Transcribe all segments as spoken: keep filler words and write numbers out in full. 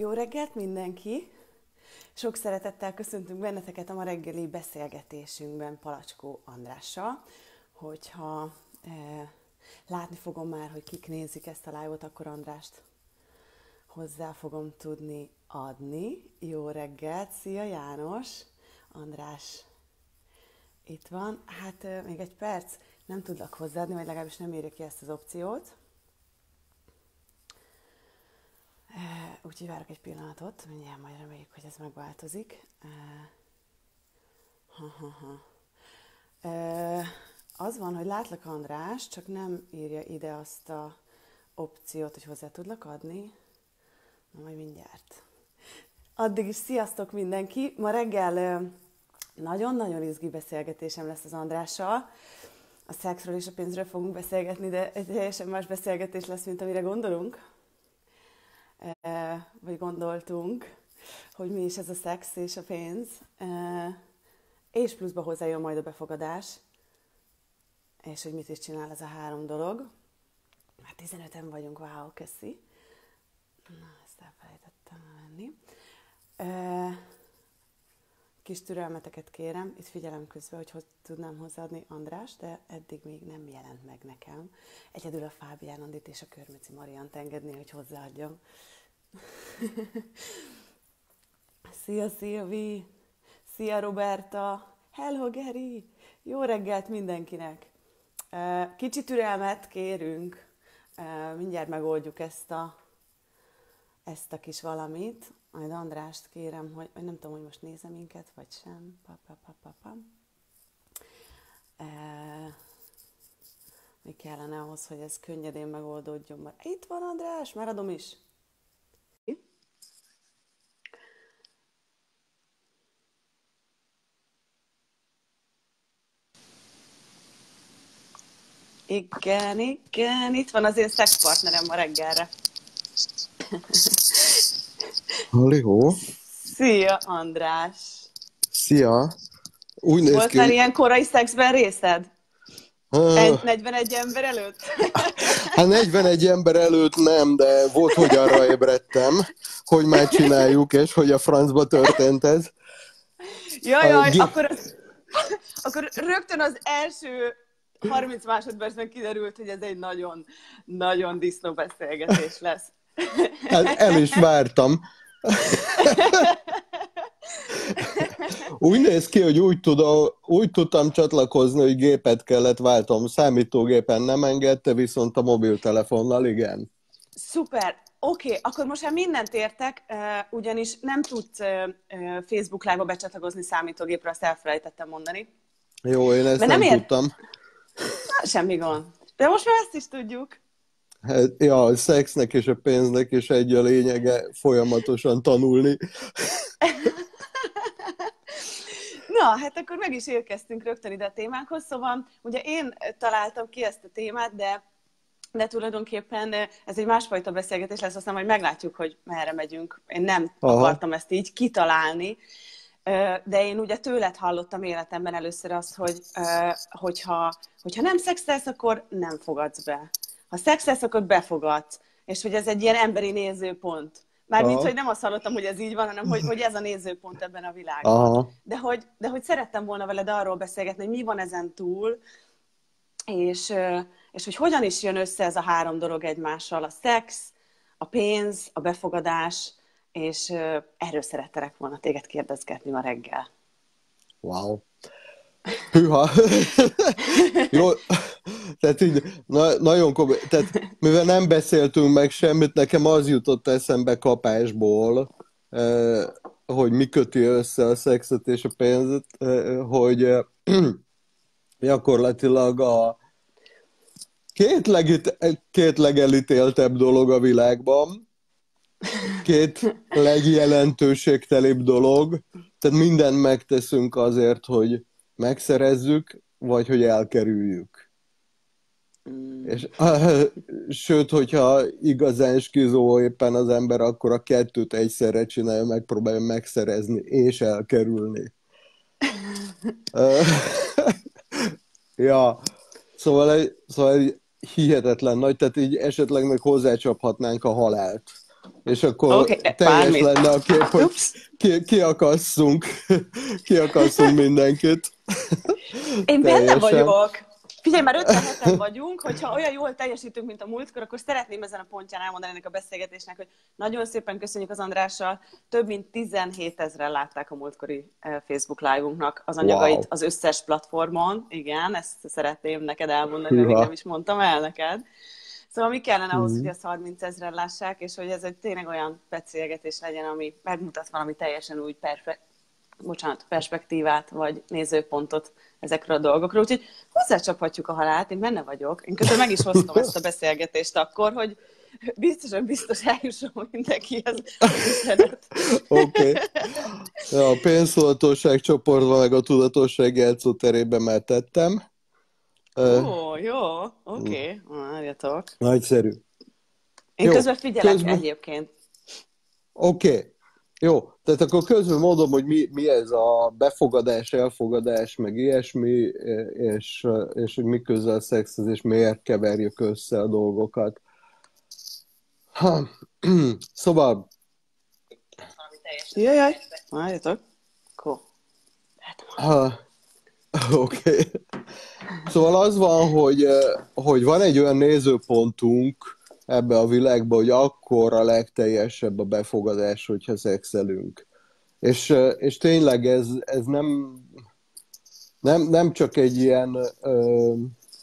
Jó reggelt mindenki! Sok szeretettel köszöntünk benneteket a ma reggeli beszélgetésünkben Palacskó Andrással. Hogyha e, látni fogom már, hogy kik nézik ezt a live-ot, akkor Andrást hozzá fogom tudni adni. Jó reggelt! Szia János! András itt van. Hát e, még egy perc, nem tudlak hozzáadni, vagy legalábbis nem érje ki ezt az opciót. Úgyhogy várok egy pillanatot, mindjárt majd reméljük, hogy ez megváltozik. Ha, ha, ha. Az van, hogy látlak András, csak nem írja ide azt a opciót, hogy hozzá tudlak adni. Na majd mindjárt. Addig is sziasztok mindenki! Ma reggel nagyon-nagyon izgi beszélgetésem lesz az Andrással. A szexről és a pénzről fogunk beszélgetni, de egy teljesen más beszélgetés lesz, mint amire gondolunk. Vagy gondoltunk, hogy mi is ez a szex és a pénz. És pluszba hozzájön majd a befogadás, és hogy mit is csinál ez a három dolog. Már tizenöten vagyunk, wow, köszi. Na, ezt elfelejtettem venni. Kis türelmeteket kérem, itt figyelem közben, hogy hogy tudnám hozzáadni András, de eddig még nem jelent meg nekem. Egyedül a Fábián Andit és a Körmöci Mariant engedni, hogy hozzáadjam. Szia Szilvi! Szia Roberta! Hello Geri! Jó reggelt mindenkinek! Kicsi türelmet kérünk, mindjárt megoldjuk ezt a, ezt a kis valamit. Majd Andrást kérem, hogy nem tudom, hogy most nézem minket, vagy sem. Pa, pa, pa, pa, pa. E, mi kellene ahhoz, hogy ez könnyedén megoldódjon? Itt van András, már adom is. Igen, igen, itt van az én szexpartnerem ma reggelre. Haló! Szia, András! Szia! Úgy néz Volt ki, már hogy... ilyen korai szexben részed? Uh, negyvenegy ember előtt? hát negyvenegy ember előtt nem, de volt, hogy arra ébredtem, hogy már csináljuk, és hogy a francba történt ez. Jaj, jaj, G- akkor, az, akkor rögtön az első harminc másodpercben kiderült, hogy ez egy nagyon, nagyon disznó beszélgetés lesz. Hát el is vártam. Úgy néz ki, hogy úgy, tudom, úgy tudtam csatlakozni, hogy gépet kellett váltom. Számítógépen nem engedte, viszont a mobiltelefonnal igen. Szuper! Oké, okay, akkor most már mindent értek, ugyanis nem tudsz Facebook Live-ba becsatlakozni számítógépre, azt elfelejtettem mondani. Jó, én ezt Mert nem, nem nem ér... tudtam. Na, semmi gond. De most már ezt is tudjuk. Hát, ja, a szexnek és a pénznek is egy a lényege folyamatosan tanulni. Na, hát akkor meg is érkeztünk rögtön ide a témánkhoz, szóval ugye én találtam ki ezt a témát, de, de tulajdonképpen ez egy másfajta beszélgetés lesz, aztán majd meglátjuk, hogy merre megyünk. Én nem Aha. akartam ezt így kitalálni, de én ugye tőled hallottam életemben először azt, hogy hogyha, hogyha nem szexelsz, akkor nem fogadsz be. Ha szexelsz, akkor befogadsz. És hogy ez egy ilyen emberi nézőpont. Mármint, hogy nem azt hallottam, hogy ez így van, hanem hogy, hogy ez a nézőpont ebben a világban. De hogy, de hogy szerettem volna veled arról beszélgetni, hogy mi van ezen túl, és, és hogy hogyan is jön össze ez a három dolog egymással. A szex, a pénz, a befogadás, és erről szerettelek volna téged kérdezgetni ma reggel. Wow. Hűha. Jó, tehát így na, nagyon komoly, tehát mivel nem beszéltünk meg semmit, nekem az jutott eszembe kapásból, eh, hogy mi köti össze a szexet és a pénzet, eh, hogy eh, gyakorlatilag a két, legit, két legelítéltebb dolog a világban, két legjelentőségtelibb dolog, tehát mindent megteszünk azért, hogy megszerezzük, vagy hogy elkerüljük. Mm. És, uh, sőt, hogyha igazán skizó éppen az ember, akkor a kettőt egyszerre csinálja, megpróbálja megszerezni és elkerülni. uh, ja, szóval egy, szóval egy hihetetlen nagy, tehát így esetleg meg hozzácsaphatnánk a halált és akkor okay, teljes bármit. lenne a kép, hogy ki, kiakasszunk, kiakasszunk mindenkit. Én benne Teljesen. vagyok. Figyelj, már ötvenheten vagyunk, hogyha olyan jól teljesítünk, mint a múltkor, akkor szeretném ezen a pontján elmondani ennek a beszélgetésnek, hogy nagyon szépen köszönjük az Andrással. Több mint tizenhétezren látták a múltkori Facebook live-unknak az anyagait wow. az összes platformon. Igen, ezt szeretném neked elmondani, de még nem is mondtam el neked. Szóval mi kellene ahhoz, hogy ezt harmincezren lássák, és hogy ez egy tényleg olyan beszélgetés legyen, ami megmutat valami teljesen új perfe- bocsánat, perspektívát, vagy nézőpontot ezekről a dolgokról. Úgyhogy hozzácsaphatjuk a halált, én benne vagyok. Én közben meg is hoztam ezt a beszélgetést akkor, hogy biztosan biztos eljusson mindenkihez az üzenet. Oké. Okay. Ja, a pénztudatosság csoportban meg a tudatosság játszóterében már tettem. Ó, uh, jó, oké, okay. Várjatok. Nagyszerű. Én jó, közben figyelek közben... egyébként. Oké. Okay. Jó, tehát akkor közben mondom, hogy mi, mi ez a befogadás, elfogadás, meg ilyesmi, és, és hogy mi közel a szexhez, és miért keverjük össze a dolgokat. Ha. Szóval... Jajjaj, várjatok. Cool. Oké. Okay. Szóval az van, hogy, hogy van egy olyan nézőpontunk ebbe a világba, hogy akkor a legteljesebb a befogadás, hogyha szexelünk. És, és tényleg ez, ez nem, nem, nem csak egy ilyen ö,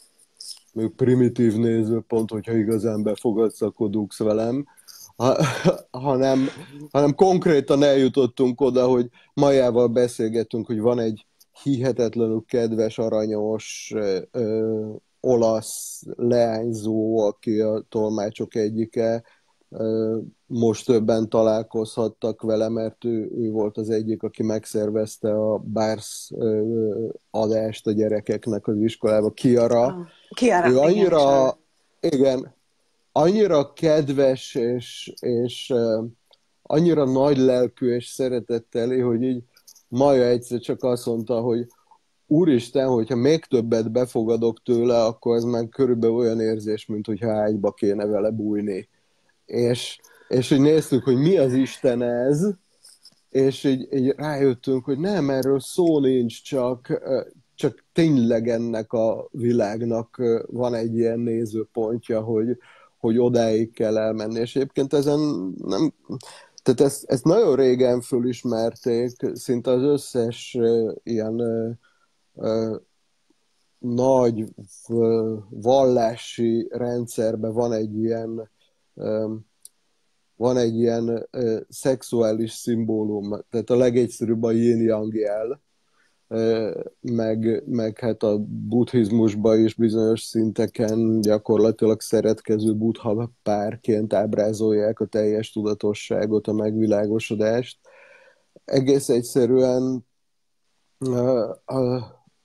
primitív nézőpont, hogyha igazán befogadsz, akkor dugsz velem, ha, hanem, hanem konkrétan eljutottunk oda, hogy Majával beszélgetünk, hogy van egy hihetetlenül kedves, aranyos, ö, olasz leányzó, aki a tolmácsok egyike. Most többen találkozhattak vele, mert ő, ő volt az egyik, aki megszervezte a Bársz adást a gyerekeknek az iskolába. Kiara. Kiara, ő annyira, igen, igen, annyira kedves, és, és annyira nagy lelkű és szeretetteli, hogy így Maja egyszer csak azt mondta, hogy úristen, hogyha még többet befogadok tőle, akkor ez már körülbelül olyan érzés, mint hogyha ágyba kéne vele bújni. És, és hogy néztük, hogy mi az Isten ez, és így, így rájöttünk, hogy nem, erről szó nincs, csak, csak tényleg ennek a világnak van egy ilyen nézőpontja, hogy, hogy odáig kell elmenni. És egyébként ezen nem... Tehát ezt, ezt nagyon régen fölismerték, szinte az összes uh, ilyen uh, uh, nagy uh, vallási rendszerben van egy ilyen um, van egy ilyen uh, szexuális szimbólum, tehát a legegyszerűbb a yin-yang jel, uh, meg, meg hát a buddhizmusban is bizonyos szinteken gyakorlatilag szeretkező buddha párként ábrázolják a teljes tudatosságot, a megvilágosodást. Egész egyszerűen uh, uh,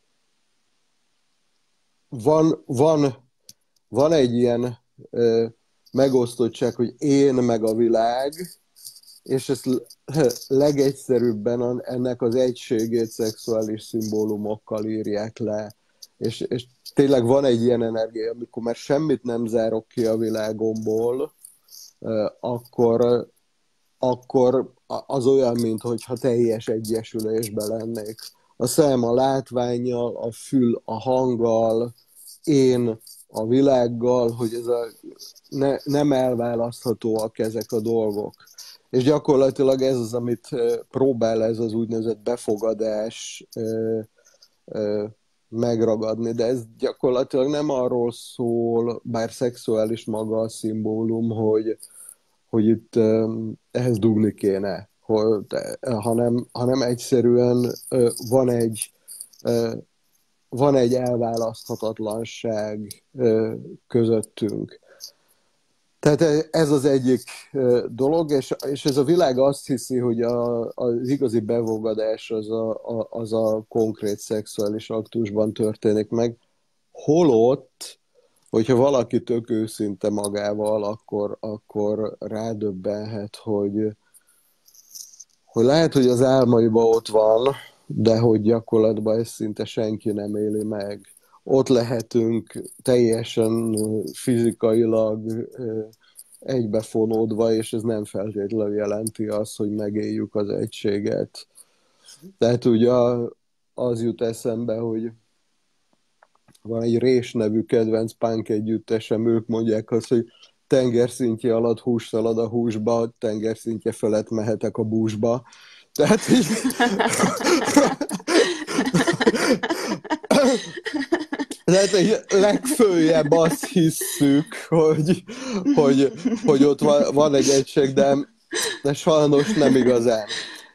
van, van, van egy ilyen uh, megosztottság, hogy én meg a világ, és ezt legegyszerűbben ennek az egységét szexuális szimbólumokkal írják le. És, és tényleg van egy ilyen energia, amikor már semmit nem zárok ki a világomból, akkor, akkor az olyan, mintha teljes egyesülésben lennék. A szem a látvánnyal, a fül a hanggal, én a világgal, hogy ez a, ne, nem elválaszthatóak ezek a dolgok. És gyakorlatilag ez az, amit próbál ez az úgynevezett befogadás megragadni, de ez gyakorlatilag nem arról szól, bár szexuális maga a szimbólum, hogy, hogy itt ehhez dugni kéne, hogy, hanem, hanem egyszerűen van egy, van egy elválaszthatatlanság közöttünk. Tehát ez az egyik dolog, és, és ez a világ azt hiszi, hogy a, az igazi befogadás az a, a, az a konkrét szexuális aktusban történik meg. Holott, hogyha valaki tök őszinte magával, akkor, akkor rádöbbenhet, hogy, hogy lehet, hogy az álmaiban ott van, de hogy gyakorlatban ezt szinte senki nem éli meg. Ott lehetünk teljesen fizikailag egybefonódva, és ez nem feltétlenül jelenti azt, hogy megéljük az egységet. Tehát ugye az jut eszembe, hogy van egy Rés nevű kedvenc punk együttesem, ők mondják azt, hogy tengerszintje alatt hús szalad a húsba, tengerszintje felett mehetek a búsba. Tehát így... Tehát legfőjebb azt hisszük, hogy, hogy, hogy ott van, van egy egység, de, de sajnos nem igazán.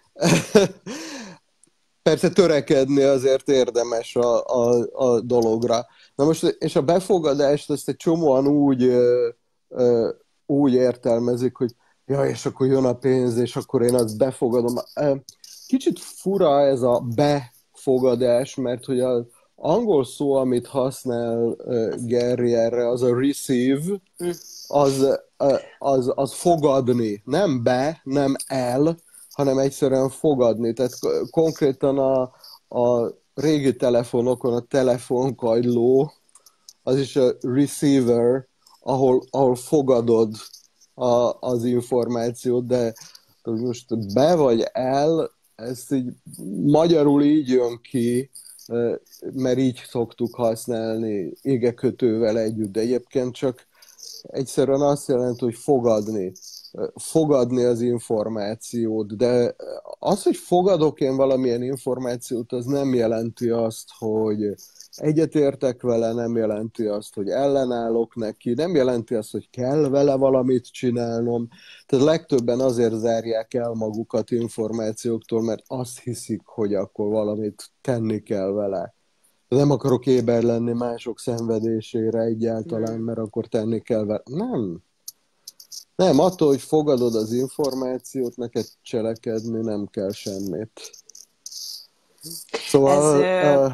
Persze törekedni azért érdemes a, a, a dologra. Na most, és a befogadást ezt egy csomóan úgy, ö, ö, úgy értelmezik, hogy ja, és akkor jön a pénz, és akkor én azt befogadom. Kicsit fura ez a befogadás, mert hogy az angol szó, amit használ uh, Gary erre, az a receive, az, uh, az, az fogadni. Nem be, nem el, hanem egyszerűen fogadni. Tehát konkrétan a, a régi telefonokon a telefonkagyló, az is a receiver, ahol, ahol fogadod a, az információt, de most be vagy el, ezt így magyarul így jön ki, mert így szoktuk használni égekötővel együtt, de egyébként csak egyszerűen azt jelenti, hogy fogadni. Fogadni az információt, de az, hogy fogadok én valamilyen információt, az nem jelenti azt, hogy egyetértek vele, nem jelenti azt, hogy ellenállok neki, nem jelenti azt, hogy kell vele valamit csinálnom. Tehát legtöbben azért zárják el magukat információktól, mert azt hiszik, hogy akkor valamit tenni kell vele. Nem akarok éber lenni mások szenvedésére egyáltalán, mert akkor tenni kell vele. Nem. Nem, attól, hogy fogadod az információt, neked cselekedni nem kell semmit. Szóval... Ez, uh,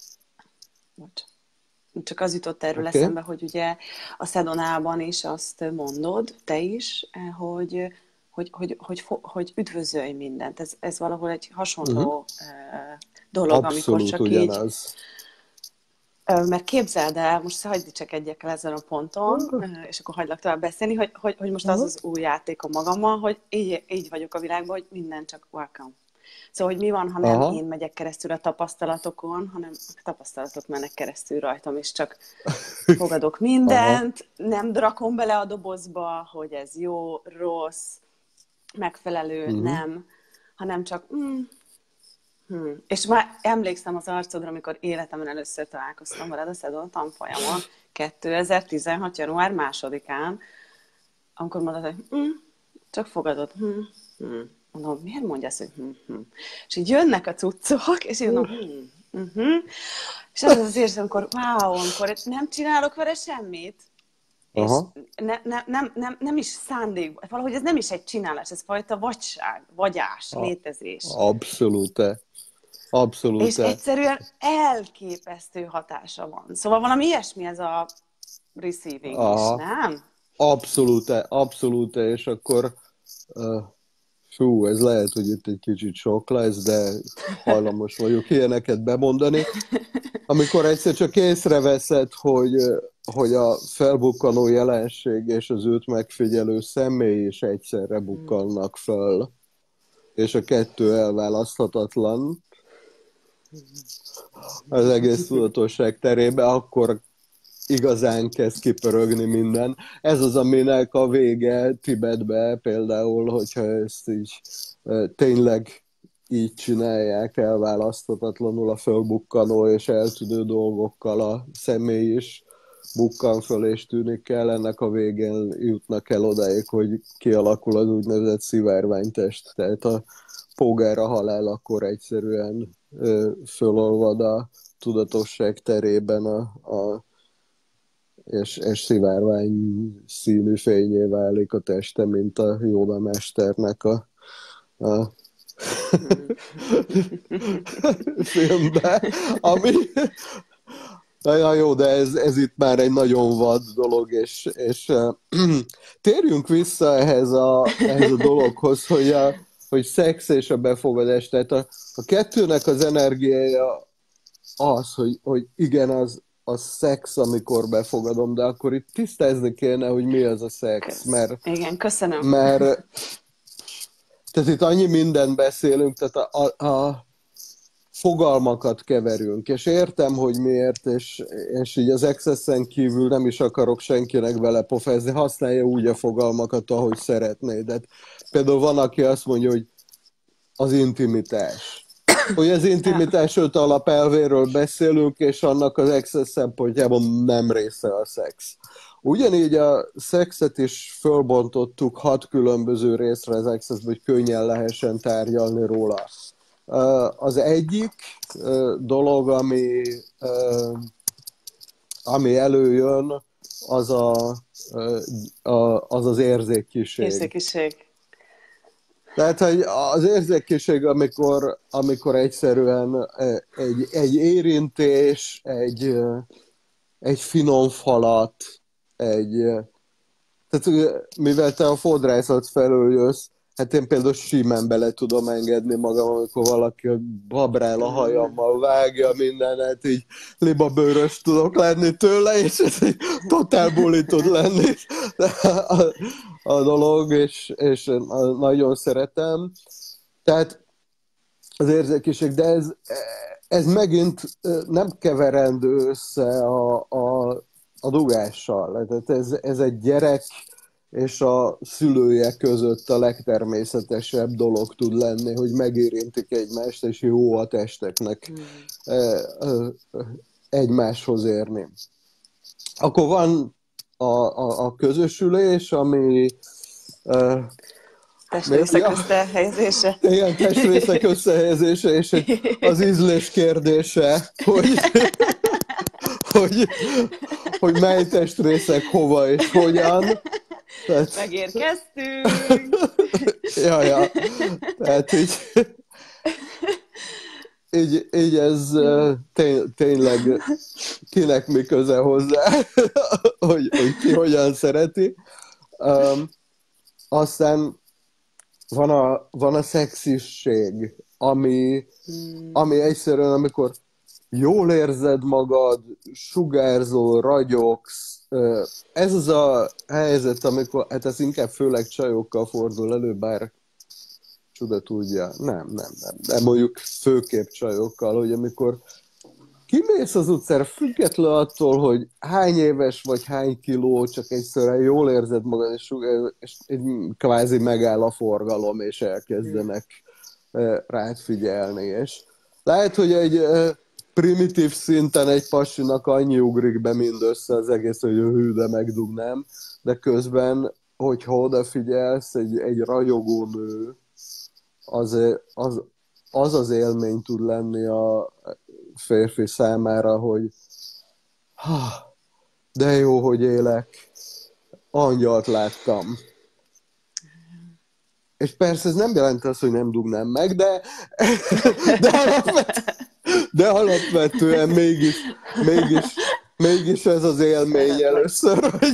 csak az jutott erről okay. eszembe, hogy ugye a Szedonában is azt mondod, te is, hogy, hogy, hogy, hogy, hogy üdvözölj mindent. Ez, ez valahol egy hasonló uh-huh. dolog, abszolút amikor csak ugyanaz. így... Mert képzeld el, most hagyd dicsekedjek el ezen a ponton, uh-huh. és akkor hagylak tovább beszélni, hogy, hogy, hogy most uh-huh. az az új játékom magammal, hogy így, így vagyok a világban, hogy minden csak welcome. Szóval, hogy mi van, ha nem Aha. én megyek keresztül a tapasztalatokon, hanem a tapasztalatok mennek keresztül rajtam, és csak fogadok mindent, Aha. nem drakom bele a dobozba, hogy ez jó, rossz, megfelelő, uh-huh. nem, hanem csak... Mm, Hmm. És már emlékszem az arcodra, amikor életemben először találkoztam veled a Szedon tanfolyamon, kétezer-tizenhat. január másodikán, amikor mondod, hogy hm, csak fogadod. Hm, hm. Mondom, miért mondja ezt, hogy hm, hm. És így jönnek a cuccok, és én mondom, hm, hm. És az az érzem, amikor wow, amikor nem csinálok vele semmit, Aha. és ne, ne, nem, nem, nem is szándék, valahogy ez nem is egy csinálás, ez fajta vagyság, vagyás, a, létezés. Abszolút. Abszolút. És egyszerűen elképesztő hatása van. Szóval valami ilyesmi ez a receiving Aha. is, nem? Abszolút, abszolút, és akkor uh, fú, ez lehet, hogy itt egy kicsit sok lesz, de hajlamos vagyok ilyeneket bemondani. Amikor egyszer csak észreveszed, hogy, hogy a felbukkanó jelenség és az őt megfigyelő személy is egyszerre bukkannak föl, és a kettő elválaszthatatlan, az egész tudatosság terébe, akkor igazán kezd kipörögni minden. Ez az, aminek a vége Tibetbe például, hogyha ezt így tényleg így csinálják elválaszthatatlanul a fölbukkanó és eltűnő dolgokkal a személy is bukkan föl és tűnik el, ennek a végén jutnak el odáig, hogy kialakul az úgynevezett szivárványtest. Tehát a polgár a halál akkor egyszerűen ö, fölolvad a tudatosság terében a, a, és, és szivárvány színű fényé válik a teste, mint a Jóda mesternek a, a filmben, ami nagyon jó, de ez, ez itt már egy nagyon vad dolog, és, és uh, térjünk vissza ehhez a, ehhez a dologhoz, hogy, a, hogy szex és a befogadás, tehát a, a kettőnek az energiája az, hogy, hogy igen, az, a szex, amikor befogadom, de akkor itt tisztázni kéne, hogy mi az a szex, mert... Igen, köszönöm. Mert tehát itt annyi mindent beszélünk, tehát a, a, a fogalmakat keverünk, és értem, hogy miért, és, és így az Access-en kívül nem is akarok senkinek belepofezni, használja úgy a fogalmakat, ahogy szeretné. De például van, aki azt mondja, hogy az intimitás. Hogy az intimitás öt alapelvéről beszélünk, és annak az Access szempontjából nem része a szex. Ugyanígy a szexet is fölbontottuk hat különböző részre az Access-ben, hogy könnyen lehessen tárgyalni róla. Az egyik dolog, ami, ami előjön, az a, az, az érzékkiség. Érzékiség. Tehát hogy az érzékkiség, amikor, amikor egyszerűen egy, egy érintés, egy, egy finom falat, egy... Tehát mivel te a fodrászat felől jössz, hát én például simán bele tudom engedni magam, amikor valaki babrál a hajammal, vágja mindenet, így libabőrös tudok lenni tőle, és ez egy totál buli tud lenni a, a dolog, és, és nagyon szeretem. Tehát az érzékiség, de ez, ez megint nem keverendő össze a, a, a dugással. Tehát ez, ez egy gyerek és a szülője között a legtermészetesebb dolog tud lenni, hogy megérintik egymást, és jó a testeknek hmm. egymáshoz érni. Akkor van a, a, a közösülés, ami... Testrészek ja, összehelyezése. Igen, testrészek összehelyezése, és az ízlés kérdése, hogy, hogy, hogy mely testrészek hova és hogyan. Tehát... Megérkeztünk! ja, ja. Tehát így, így, így ez tény, tényleg kinek mi köze hozzá, hogy, hogy ki hogyan szereti. Um, aztán van a, van a szexisség, ami, hmm. ami egyszerűen, amikor jól érzed magad, sugárzol, ragyogsz. Ez az a helyzet, amikor, hát ez inkább főleg csajokkal fordul elő, bár csuda tudja. Nem, nem, nem. De mondjuk főképp csajokkal, hogy amikor kimész az utcára, független attól, hogy hány éves vagy, hány kiló, csak egyszerűen jól érzed magad, és, és kvázi megáll a forgalom, és elkezdenek rád figyelni. És lehet, hogy egy primitív szinten egy pasinak annyi ugrik be mindössze az egész, hogy hű, de megdugnám, de közben, hogyha odafigyelsz, egy, egy ragyogó nő, az az, az az élmény tud lenni a férfi számára, hogy ha, de jó, hogy élek, angyalt láttam. És persze ez nem jelenti azt, hogy nem dugnám meg, de, de, alapvetően, de alapvetően mégis, mégis, mégis ez az élmény először, hogy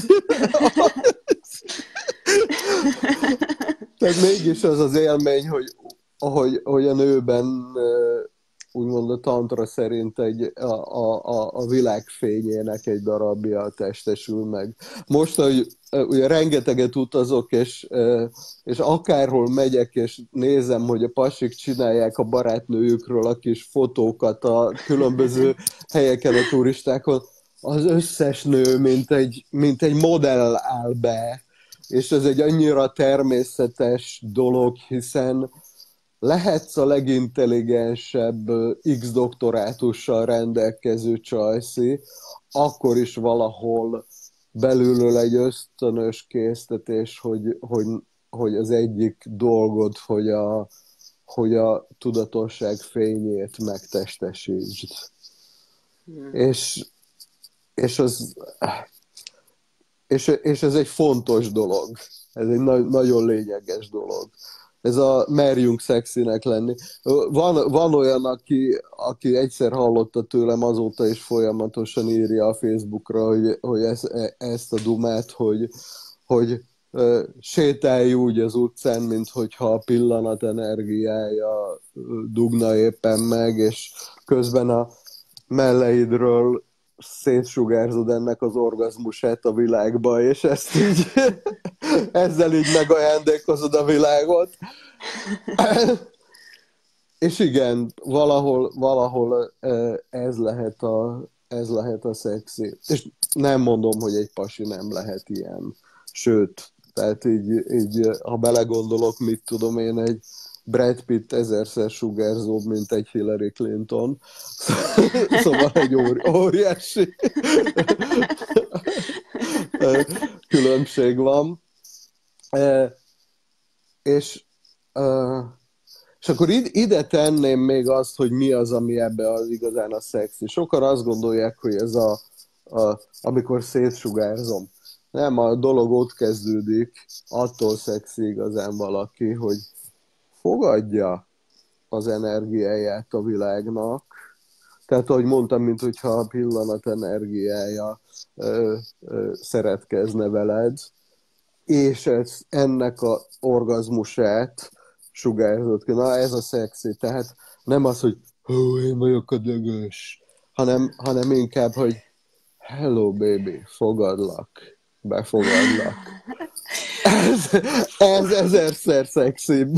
tehát mégis az az élmény, hogy, hogy, hogy a nőben úgymond a tantra szerint egy, a, a, a világ fényének egy darabja testesül meg. Most, hogy ugye rengeteget utazok, és, és akárhol megyek, és nézem, hogy a pasik csinálják a barátnőjükről a kis fotókat a különböző helyeken, a turistákon, az összes nő, mint egy, mint egy modell áll be, és ez egy annyira természetes dolog, hiszen lehetsz a legintelligensebb X-doktorátussal rendelkező csajszi, akkor is valahol belülről egy ösztönös késztetés, hogy, hogy, hogy az egyik dolgod, hogy a, hogy a tudatosság fényét megtestesítsd. Hmm. És, és, az, és, és ez egy fontos dolog. Ez egy na- nagyon lényeges dolog. Ez a merjünk szexinek lenni. Van, van olyan, aki, aki egyszer hallotta tőlem, azóta is folyamatosan írja a Facebookra, hogy, hogy ez, ezt a dumát, hogy, hogy uh, sétálj úgy az utcán, mint hogyha a pillanat energiája dugna éppen meg, és közben a melleidről szétsugárzod ennek az orgazmusát a világba, és ezt így, ezzel így megajándékozod a világot. És igen, valahol, valahol ez lehet a, ez lehet a szexi. És nem mondom, hogy egy pasi nem lehet ilyen. Sőt, tehát így, így ha belegondolok, mit tudom én, egy Brad Pitt ezerszer sugárzóbb, mint egy Hillary Clinton. Szóval egy óri- óriási különbség van. És, és akkor ide tenném még azt, hogy mi az, ami ebbe az igazán a szexi. Sokan azt gondolják, hogy ez a, a amikor szétsugárzom. Nem, a dolog ott kezdődik, attól szexi igazán valaki, hogy fogadja az energiáját a világnak. Tehát, ahogy mondtam, mint hogyha a pillanat energiája ö, ö, szeretkezne veled, és ez, ennek a orgazmusát sugárzott ki. Na, ez a szexi. Tehát nem az, hogy hú, én vagyok a dögös, hanem, hanem inkább, hogy hello baby, fogadlak, befogadlak. Ez, ez ezerszer szexibb.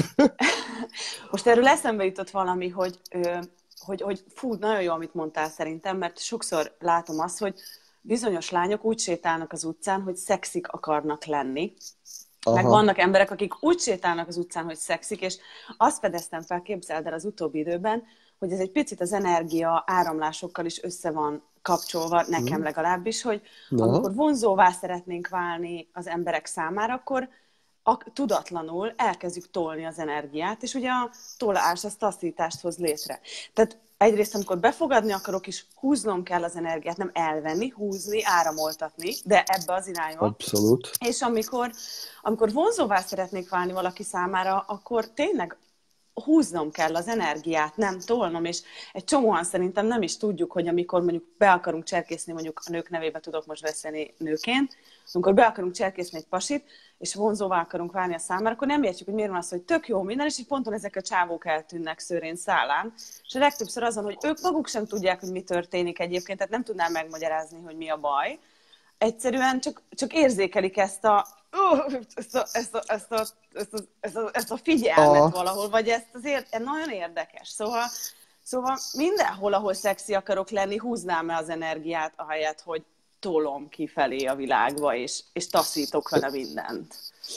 Most erről eszembe jutott valami, hogy, hogy, hogy fú, nagyon jó, amit mondtál szerintem, mert sokszor látom azt, hogy bizonyos lányok úgy sétálnak az utcán, hogy szexik akarnak lenni. Aha. Meg vannak emberek, akik úgy sétálnak az utcán, hogy szexik, és azt fedeztem fel, képzeld el az utóbbi időben, hogy ez egy picit az energia áramlásokkal is össze van kapcsolva, nekem legalábbis, hogy Aha. amikor vonzóvá szeretnénk válni az emberek számára, akkor a, tudatlanul elkezdjük tolni az energiát, és ugye a tolás, az taszítást hoz létre. Tehát egyrészt, amikor befogadni akarok, is húznom kell az energiát, nem elvenni, húzni, áramoltatni, de ebbe az irányba. Abszolút. És amikor, amikor vonzóvá szeretnék válni valaki számára, akkor tényleg húznom kell az energiát, nem tolnom, és egy csomóan szerintem nem is tudjuk, hogy amikor mondjuk be akarunk cserkészni, mondjuk a nők nevébe tudok most beszélni nőként, amikor be akarunk cserkészni egy pasit, és vonzóvá akarunk válni a számára, akkor nem értjük, hogy miért van az, hogy tök jó minden, és így ponton ezek a csávók eltűnnek szőrén szálán, és a legtöbbször azon, hogy ők maguk sem tudják, hogy mi történik egyébként, tehát nem tudnám megmagyarázni, hogy mi a baj. Egyszerűen csak, csak érzékelik ezt a, uh, ezt, a, ezt, a, ezt, a, ezt, a, ezt, a, ezt a figyelmet a... valahol, vagy ezt azért nagyon érdekes. Szóval, szóval mindenhol, ahol szexi akarok lenni, húznám el az energiát, ahelyett, hogy tolom kifelé a világba, és, és taszítok vele mindent.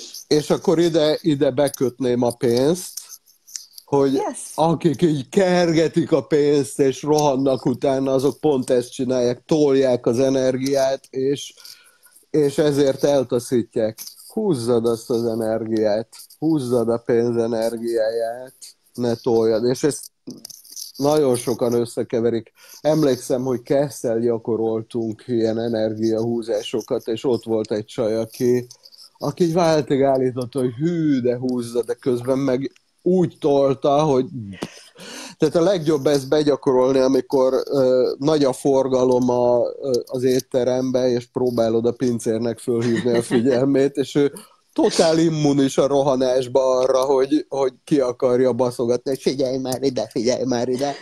És akkor ide, ide bekötném a pénzt, hogy yes. akik így kergetik a pénzt, és rohannak utána, azok pont ezt csinálják, tolják az energiát, és, és ezért eltaszítják. Húzzad azt az energiát, húzzad a pénz energiáját, ne toljad. És ezt nagyon sokan összekeverik. Emlékszem, hogy Kesszel gyakoroltunk ilyen energiahúzásokat, és ott volt egy csaj, aki, aki így váltig állította, hogy hű, de húzza, de közben meg úgy tolta, hogy... Tehát a legjobb ezt begyakorolni, amikor uh, nagy a forgalom a, uh, az étterembe, és próbálod a pincérnek fölhívni a figyelmét, és ő totál immunis a rohanásba arra, hogy, hogy ki akarja baszogatni, hogy figyelj már ide, figyelj már ide.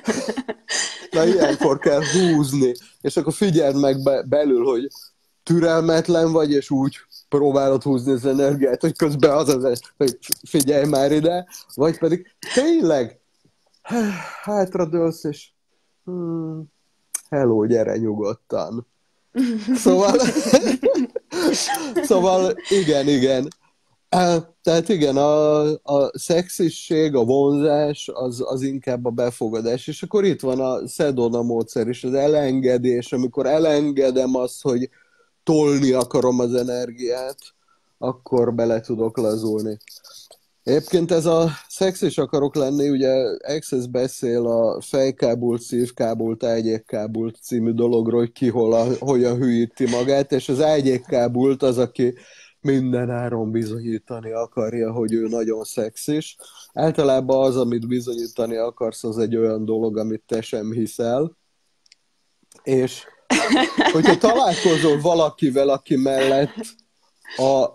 Na, ilyenkor kell húzni, és akkor figyeld meg be, belül, hogy türelmetlen vagy, és úgy próbálod húzni az energiát, hogy közben az az, hogy figyelj már ide, vagy pedig tényleg hátradőlsz, és hmm, hello, gyere nyugodtan. Szóval, szóval igen, igen. Tehát igen, a, a szexisség, a vonzás, az, az inkább a befogadás. És akkor itt van a Sedona módszer is, az elengedés, amikor elengedem azt, hogy tolni akarom az energiát, akkor bele tudok lazulni. Egyébként ez a szexis akarok lenni, ugye Access beszél a fejkábult, szívkábult, ágyékkábult című dologról, hogy ki hol a, hogyan hülyíti magát, és az ágyékkábult az, aki minden áron bizonyítani akarja, hogy ő nagyon szexis. Általában az, amit bizonyítani akarsz, az egy olyan dolog, amit te sem hiszel. És hogyha találkozol valakivel, aki mellett a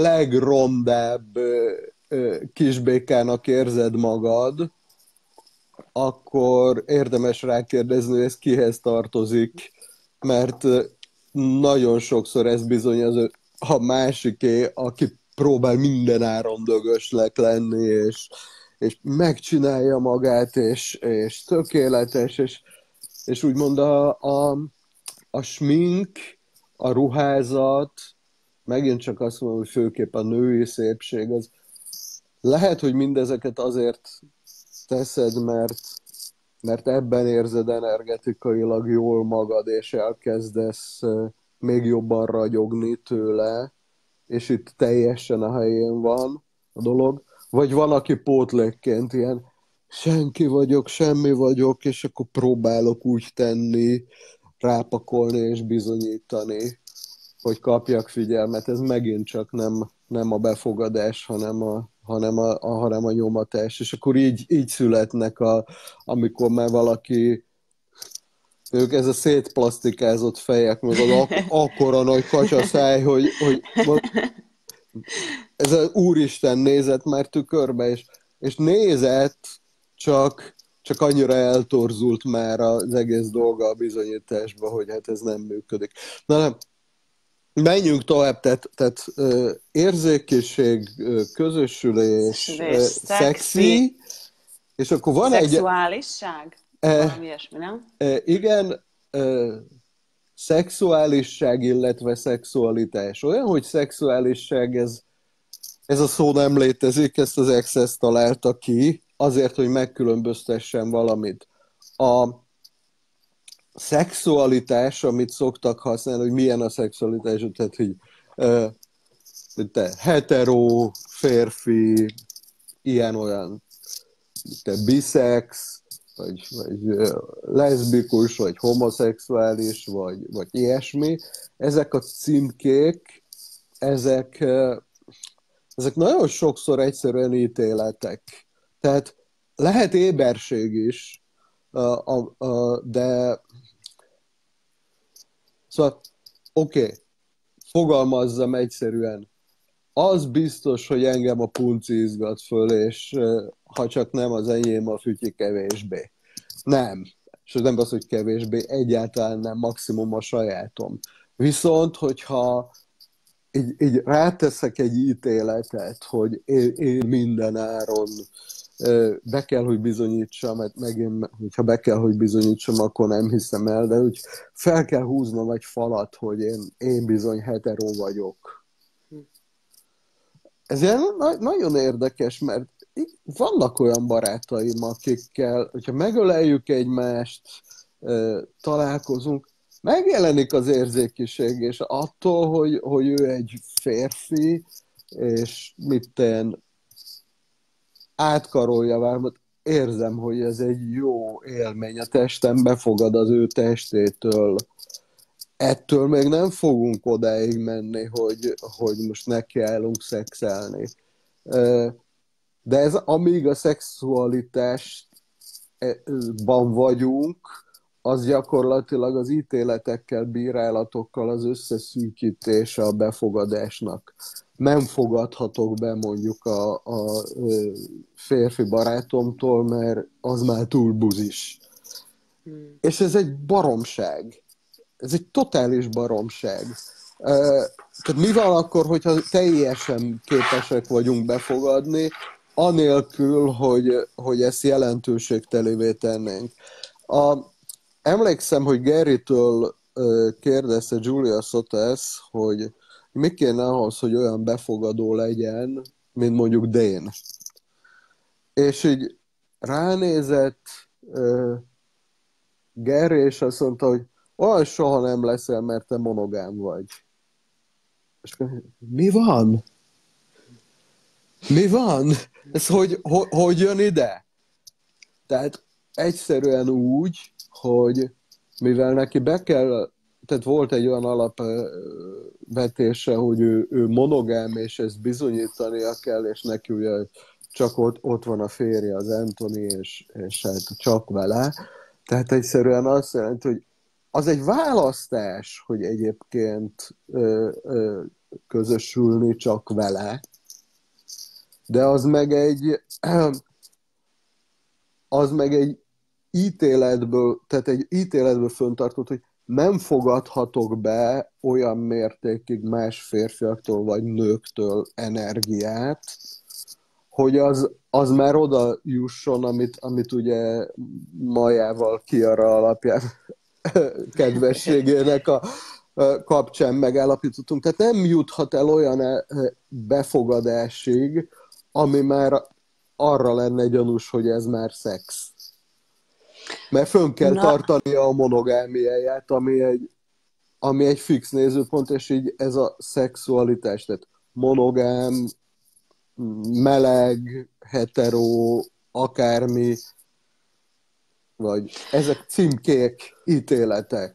legrondább kisbékának érzed magad, akkor érdemes rákérdezni, hogy ez kihez tartozik, mert nagyon sokszor ez bizony az a másiké, aki próbál minden áron dögösnek lenni, és, és megcsinálja magát, és, és tökéletes, és, és úgymond a, a, a smink, a ruházat, megint csak azt mondom, hogy főképp a női szépség, az lehet, hogy mindezeket azért teszed, mert, mert ebben érzed energetikailag jól magad, és elkezdesz még jobban ragyogni tőle, és itt teljesen a helyén van a dolog. Vagy van, aki pótlékként ilyen senki vagyok, semmi vagyok, és akkor próbálok úgy tenni, rápakolni és bizonyítani, hogy kapjak figyelmet. Ez megint csak nem, nem a befogadás, hanem a, hanem a, a, hanem a nyomatás. És akkor így, így születnek, a, amikor már valaki, ők ez a szétplasztikázott fejek, meg az ak- akkora nagy kacsaszáj, hogy, hogy ez az úristen nézett már tükörbe, és, és nézett, csak, csak annyira eltorzult már az egész dolga a bizonyításba, hogy hát ez nem működik. Na nem, menjünk tovább, tehát, tehát uh, érzékenység, uh, közösülés, uh, szexi, és akkor van egy... Szexuálisság? Uh, Valami ilyesmi, nem? Uh, igen, uh, szexuálisság, illetve szexualitás. Olyan, hogy szexuálisság, ez, ez a szó nem létezik, ezt az Access találta ki, azért, hogy megkülönböztessen valamit. A szexualitás, amit szoktak használni, hogy milyen a szexualitás, tehát, hogy uh, te hetero, férfi, ilyen-olyan, te biszex, vagy, vagy leszbikus, vagy homoszexuális, vagy, vagy ilyesmi. Ezek a címkék, ezek, ezek nagyon sokszor egyszerűen ítéletek. Tehát lehet éberség is, de szóval oké, okay, fogalmazzam egyszerűen. Az biztos, hogy engem a punci izgat föl, és ha csak nem az enyém, a fütyi kevésbé. Nem. És ez nem az, hogy kevésbé, egyáltalán nem, maximum a sajátom. Viszont, hogyha így, így ráteszek egy ítéletet, hogy én, én minden áron be kell, hogy bizonyítsam, mert megint, hogyha be kell, hogy bizonyítsam, akkor nem hiszem el, de úgy fel kell húznom egy falat, hogy én, én bizony hetero vagyok. Ez ilyen nagyon érdekes, mert vannak olyan barátaim, akikkel, hogyha megöleljük egymást, találkozunk, megjelenik az érzékenység, és attól, hogy, hogy ő egy férfi, és mit én átkarolja vállamat, érzem, hogy ez egy jó élmény. A testem befogad az ő testétől. Ettől még nem fogunk odáig menni, hogy, hogy most nekiállunk szexelni. De ez, amíg a szexualitásban vagyunk, az gyakorlatilag az ítéletekkel, bírálatokkal az összeszűkítése a befogadásnak. Nem fogadhatok be mondjuk a, a férfi barátomtól, mert az már túl buzis. Hmm. És ez egy baromság. Ez egy totális baromság. Tehát mi van akkor, hogyha teljesen képesek vagyunk befogadni, anélkül, hogy, hogy ezt jelentőségtelévé tennénk. A, emlékszem, hogy Garytől kérdezte Julia Sotes, hogy mi kéne ahhoz, hogy olyan befogadó legyen, mint mondjuk Dane. És így ránézett Gary, és azt mondta, hogy olyan soha nem leszel, mert te monogám vagy. És mi van? Mi van? Ez hogy, hogy, hogy jön ide? Tehát egyszerűen úgy, hogy mivel neki be kell, tehát volt egy olyan alapvetése, hogy ő, ő monogám, és ezt bizonyítania kell, és neki ugye csak ott, ott van a férje, az Anthony, és, és hát csak vele. Tehát egyszerűen azt jelenti, hogy az egy választás, hogy egyébként ö, ö, közösülni csak vele, de az meg egy, az meg egy ítéletből, tehát egy ítéletből föntartott, hogy nem fogadhatok be olyan mértékig más férfiaktól vagy nőktől energiát, hogy az, az már oda jusson, amit, amit ugye Majával Kiara alapján kedvességének a kapcsán megállapítottunk. Tehát nem juthat el olyan befogadásig, ami már arra lenne gyanús, hogy ez már szex. Mert fönn kell Na, tartania a monogámiáját, ami egy, ami egy fix nézőpont, és így ez a szexualitás, tehát monogám, meleg, hetero, akármi, vagy ezek címkék, ítéletek.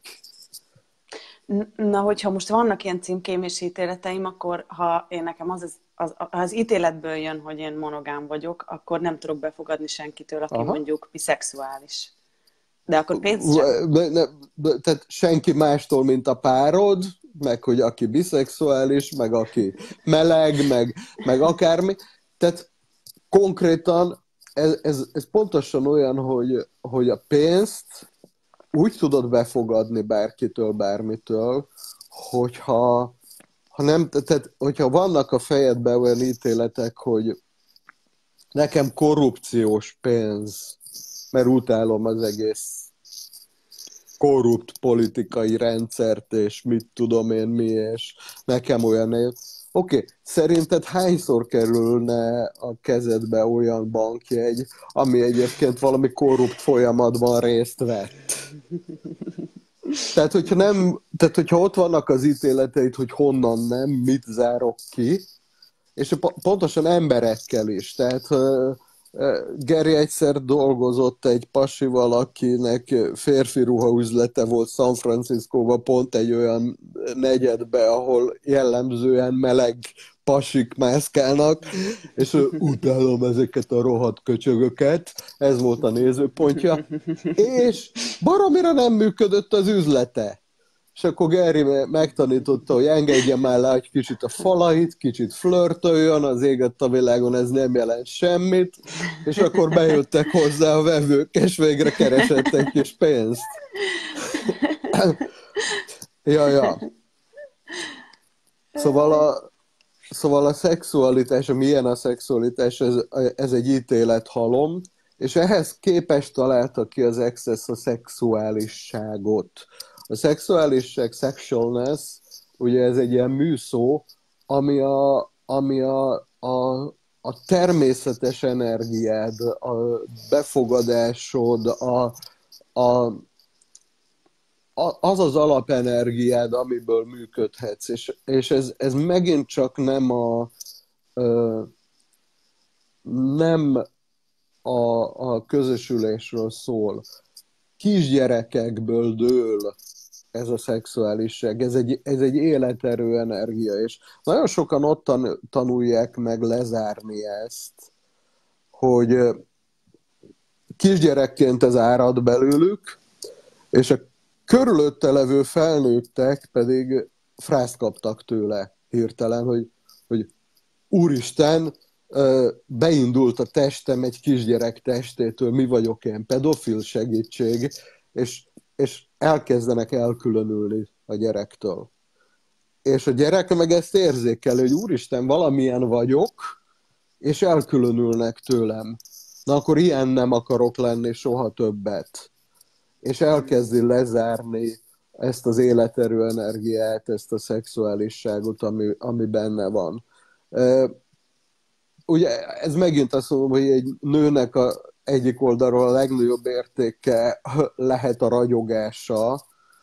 na, hogyha most vannak ilyen címkém és ítéleteim, akkor ha én nekem az, az, az, az ítéletből jön, hogy én monogám vagyok, akkor nem tudok befogadni senkitől, aki Aha. mondjuk biszexuális. De akkor pénzt sem. Ne, ne, ne, tehát senki mástól, mint a párod, meg hogy aki biszexuális, meg aki meleg, meg, meg akármi. Tehát konkrétan ez, ez, ez pontosan olyan, hogy, hogy a pénzt úgy tudod befogadni bárkitől, bármitől, hogyha ha nem, tehát, hogyha vannak a fejedben olyan ítéletek, hogy nekem korrupciós pénz, mert utálom az egész korrupt politikai rendszert, és mit tudom én mi, és nekem olyan év. Oké, okay. Szerinted hányszor kerülne a kezedbe olyan bankjegy, ami egyébként valami korrupt folyamatban részt vett? Tehát, hogyha nem, tehát, hogyha ott vannak az ítéleteid, hogy honnan nem, mit zárok ki, és pontosan emberekkel is. Tehát Geri egyszer dolgozott egy pasival, akinek férfi ruhaüzlete volt San Franciscóban, pont egy olyan negyedbe, ahol jellemzően meleg pasik mászkálnak, és utálom ezeket a rohadt köcsögöket, ez volt a nézőpontja, és baromira nem működött az üzlete. És akkor Geri megtanította, hogy engedje már le egy kicsit a falait, kicsit flörtöljön, az éget a világon ez nem jelent semmit, és akkor bejöttek hozzá a vevők, és végre keresett egy kis pénzt. ja, ja. Szóval a, szóval a szexualitás, milyen a szexualitás, ez, ez egy ítélethalom, és ehhez képest találta ki az Access a szexuálisságot. A szexuálisság, sexualness, ugye ez egy ilyen műszó, ami a, ami a, a, a természetes energiád, a befogadásod, a, a, a, az az alapenergiád, amiből működhetsz. És, és ez, ez megint csak nem a ö, nem a, a közösülésről szól. Kisgyerekekből dől ez a szexuálisság, ez egy, ez egy életerő energia, és nagyon sokan ott tan, tanulják meg lezárni ezt, hogy kisgyerekként ez árad belőlük, és a körülötte levő felnőttek pedig frászt kaptak tőle hirtelen, hogy, hogy úristen, beindult a testem egy kisgyerek testétől, mi vagyok én, pedofil segítség, és, és elkezdenek elkülönülni a gyerektől. És a gyerek meg ezt érzékel, hogy úristen, valamilyen vagyok, és elkülönülnek tőlem. Na akkor ilyen nem akarok lenni soha többet. És elkezdi lezárni ezt az életerő energiát, ezt a szexuálisságot, ami, ami benne van. Ugye ez megint azt mondom, hogy egy nőnek a egyik oldalról a legnagyobb értéke lehet a ragyogása,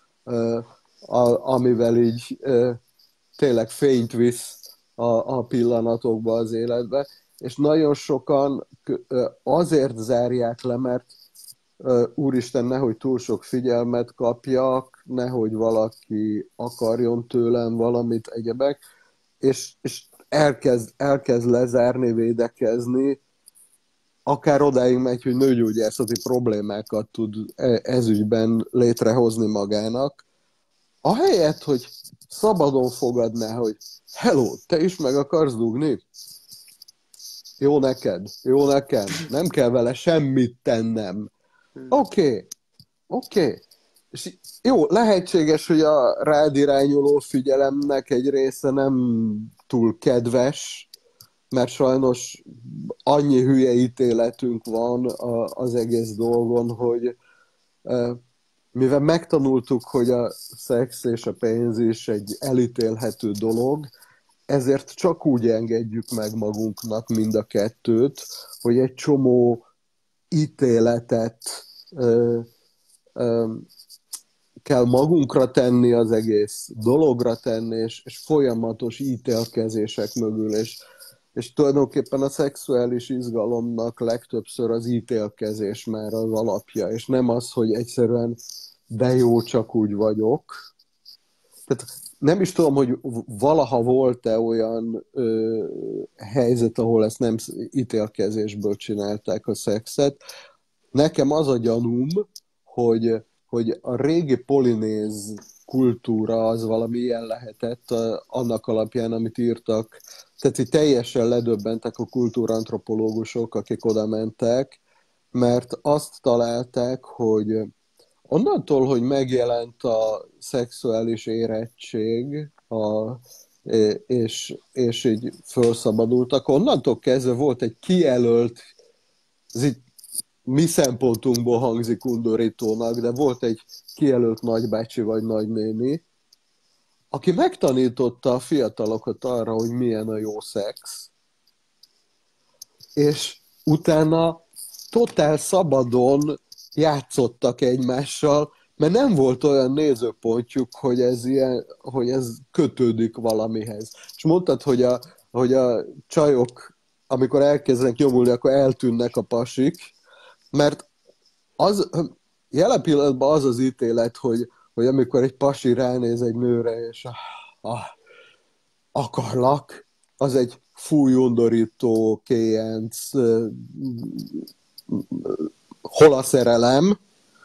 amivel így tényleg fényt visz a, a pillanatokba az életbe, és nagyon sokan azért zárják le, mert úristen, nehogy túl sok figyelmet kapjak, nehogy valaki akarjon tőlem valamit, egyebek, és, és elkezd, elkezd lezárni, védekezni, akár odáig megy, hogy nőgyógyászati problémákat tud ezügyben létrehozni magának, ahelyett, hogy szabadon fogadná, hogy hello, te is meg akarsz dugni? Jó neked, jó nekem. Nem kell vele semmit tennem. Oké, okay, oké. Okay. És jó, lehetséges, hogy a rád irányuló figyelemnek egy része nem túl kedves, mert sajnos annyi hülye ítéletünk van az egész dolgon, hogy mivel megtanultuk, hogy a szex és a pénz is egy elítélhető dolog, ezért csak úgy engedjük meg magunknak mind a kettőt, hogy egy csomó ítéletet ö, ö, kell magunkra tenni, az egész dologra tenni, és, és folyamatos ítélkezések mögül, és, és tulajdonképpen a szexuális izgalomnak legtöbbször az ítélkezés már az alapja, és nem az, hogy egyszerűen de jó, csak úgy vagyok. Tehát nem is tudom, hogy valaha volt-e olyan ö, helyzet, ahol ezt nem ítélkezésből csinálták a szexet. Nekem az a gyanúm, hogy, hogy a régi polinéz kultúra az valami ilyen lehetett annak alapján, amit írtak. Tehát, hogy teljesen ledöbbentek a kultúrantropológusok, akik oda mentek, mert azt találták, hogy onnantól, hogy megjelent a szexuális érettség, a, és, és így felszabadultak, onnantól kezdve volt egy kijelölt, ez így mi szempontunkból hangzik undorítónak, de volt egy kijelölt nagybácsi vagy nagynéni, aki megtanította a fiatalokat arra, hogy milyen a jó szex, és utána totál szabadon játszottak egymással, mert nem volt olyan nézőpontjuk, hogy ez, ilyen, hogy ez kötődik valamihez. És mondtad, hogy a, hogy a csajok, amikor elkezdenek nyomulni, akkor eltűnnek a pasik, mert az, jelen pillanatban az az ítélet, hogy, hogy amikor egy pasi ránéz egy nőre, és ah, ah, akarlak, az egy fúj, undorító, kéjenc, hol a szerelem,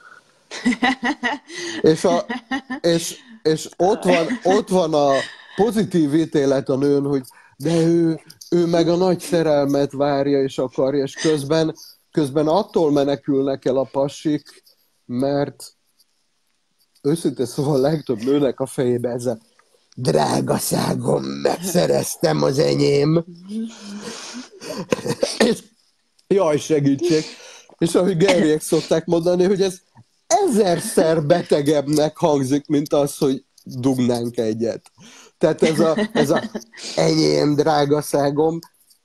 és, a, és, és ott, van, ott van a pozitív ítélet a nőn, hogy de ő, ő meg a nagy szerelmet várja és akarja, és közben, közben attól menekülnek el a pasik, mert őszintén szóval a legtöbb nőnek a fejébe ez a drágaságom, megszereztem az enyém. És jaj, segítség! És ahogy Garyek szokták mondani, hogy ez ezerszer betegebbnek hangzik, mint az, hogy dugnánk egyet. Tehát ez a, ez a enyém, drágaságom.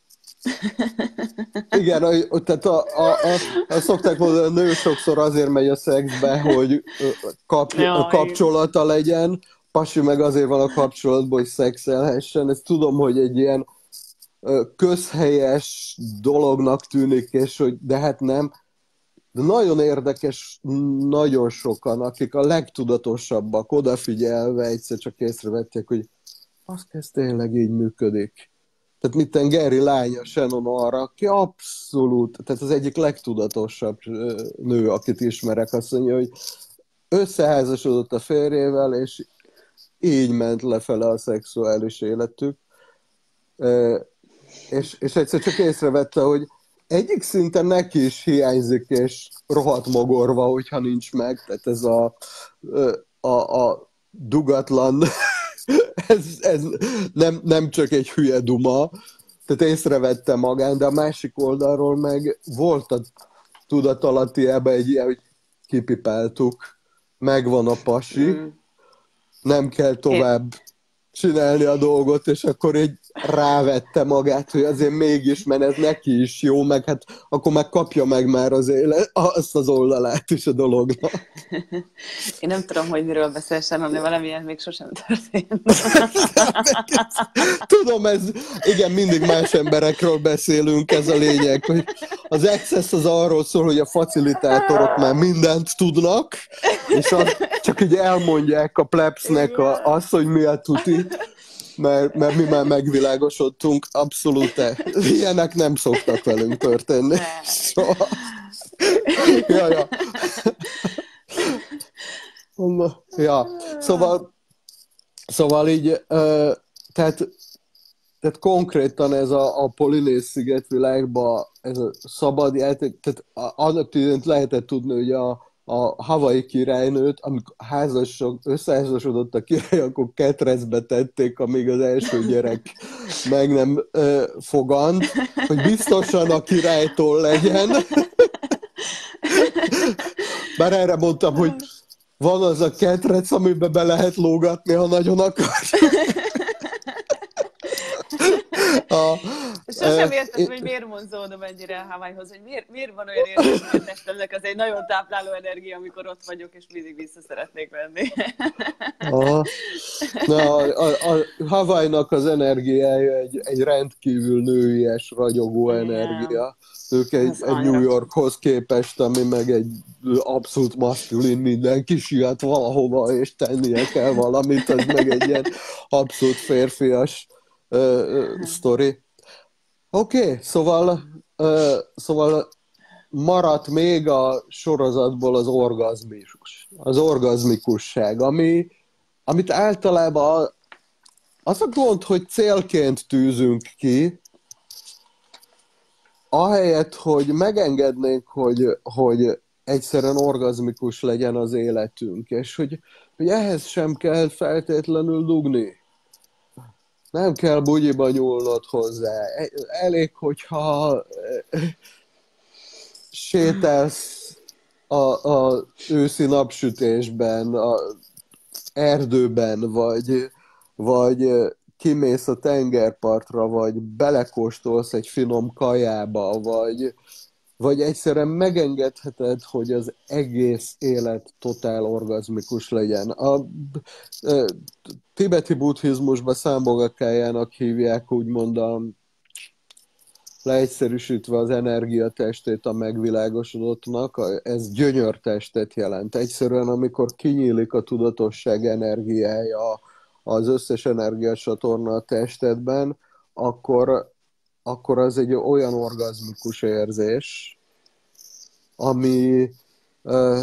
Igen, a, tehát a, a, a, a szokták mondani, a nő sokszor azért megy a szexbe, hogy kap, a kapcsolata legyen, pasi meg azért van a kapcsolatban, hogy szexelhessen. Ezt tudom, hogy egy ilyen közhelyes dolognak tűnik, és hogy de hát nem. De nagyon érdekes, nagyon sokan, akik a legtudatosabbak, odafigyelve egyszer csak észrevették, hogy az ez tényleg így működik. Tehát mitten Gary lánya, Shannon arra, aki abszolút, tehát az egyik legtudatosabb nő, akit ismerek, azt mondja, hogy összeházasodott a férjével, és így ment lefele a szexuális életük. És, és egyszer csak észrevette, hogy egyik szinten neki is hiányzik, és rohadt mogorva, hogyha nincs meg. Tehát ez a, a, a dugatlan, ez, ez nem, nem csak egy hülye duma, tehát észrevette magán, de a másik oldalról meg volt a tudatalatti ebbe egy ilyen, hogy kipipáltuk, megvan a pasi, mm. nem kell tovább csinálni a dolgot, és akkor így rávette magát, hogy azért mégis, mert ez neki is jó, meg hát akkor meg kapja meg már az élet, azt az oldalát is a dolognak. Én nem tudom, hogy miről beszél Shannon, de valamilyen még sosem történt. Tudom, ez, igen, mindig más emberekről beszélünk, ez a lényeg, hogy az access az arról szól, hogy a facilitátorok már mindent tudnak, és az, csak így elmondják a plebsnek a, azt, hogy mi a tuti, mert, mert mi már megvilágosodtunk, abszolút ilyenek nem szoktak velünk történni. Soha. Ja, ja. Ja, szóval, szóval így, uh, tehát tehát konkrétan ez a, a Polinéz szigetvilágban ez a szabad játék, tehát annak tűnt lehetett tudni, hogy a, a Hawaii királynőt, amikor házasok, összeházasodott a király, akkor ketrecbe tették, amíg az első gyerek meg nem ö, fogant, hogy biztosan a királytól legyen. Bár erre mondtam, hogy van az a ketrec, amiben be lehet lógatni, ha nagyon akar. A, Sosem értem, hogy miért vonzódom ennyire a Hawaiihoz, hogy miért, miért van olyan érzés a testemnek, az egy nagyon tápláló energia, amikor ott vagyok, és mindig vissza szeretnék venni. Aha. Na, a, a, a Hawaii-nak az energiája egy, egy rendkívül nőies, ragyogó energia. Ők egy, egy New Yorkhoz képest, ami meg egy abszolút maszkulin, mindenki siet valahova, és tennie kell valamit, az meg egy ilyen abszolút férfias uh, uh, sztori. Oké, okay, szóval, uh, szóval maradt még a sorozatból az orgazmikus, az orgazmikusság, ami, amit általában az a gond, hogy célként tűzünk ki, ahelyett, hogy megengednénk, hogy, hogy egyszerűen orgazmikus legyen az életünk, és hogy, hogy ehhez sem kell feltétlenül dugni. Nem kell bugyiba nyúlnod hozzá. Elég, hogyha sétálsz a, a őszi napsütésben, az erdőben, vagy, vagy kimész a tengerpartra, vagy belekóstolsz egy finom kajába, vagy, vagy egyszerűen megengedheted, hogy az egész élet totál orgazmikus legyen. A, a tibeti buddhizmusban Szambogakájának hívják, úgymond a, leegyszerűsítve az energiatestét a megvilágosodottnak, ez gyönyörtestet jelent. Egyszerűen, amikor kinyílik a tudatosság energiája az összes energiacsatorna a testedben, akkor, akkor az egy olyan orgazmikus érzés, ami, uh,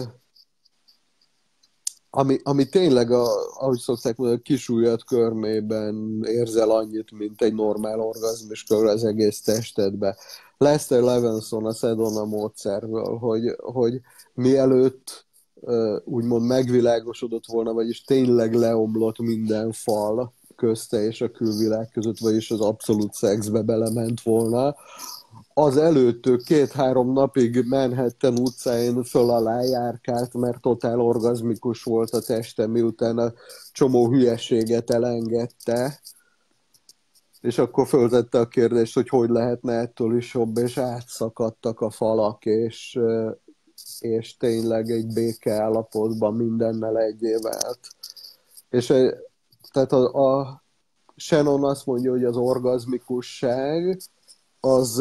ami, ami tényleg, a, ahogy szokták mondani, a kisujjad körmében érzel annyit, mint egy normál orgazmis kör az egész testedbe. Lester Levinson a Sedona módszerből, hogy, hogy mielőtt uh, úgymond megvilágosodott volna, vagyis tényleg leomlott minden fal közte és a külvilág között, vagyis az abszolút szexbe belement volna, az előtt két-három napig Manhattan utcáin föl alá járkált, mert totál orgazmikus volt a teste, miután a csomó hülyeséget elengedte, és akkor föltette a kérdést, hogy hogy lehetne ettől is jobb, és átszakadtak a falak, és, és tényleg egy béke állapotban mindennel egyé vált. És tehát a, a Shannon azt mondja, hogy az orgazmikusság az,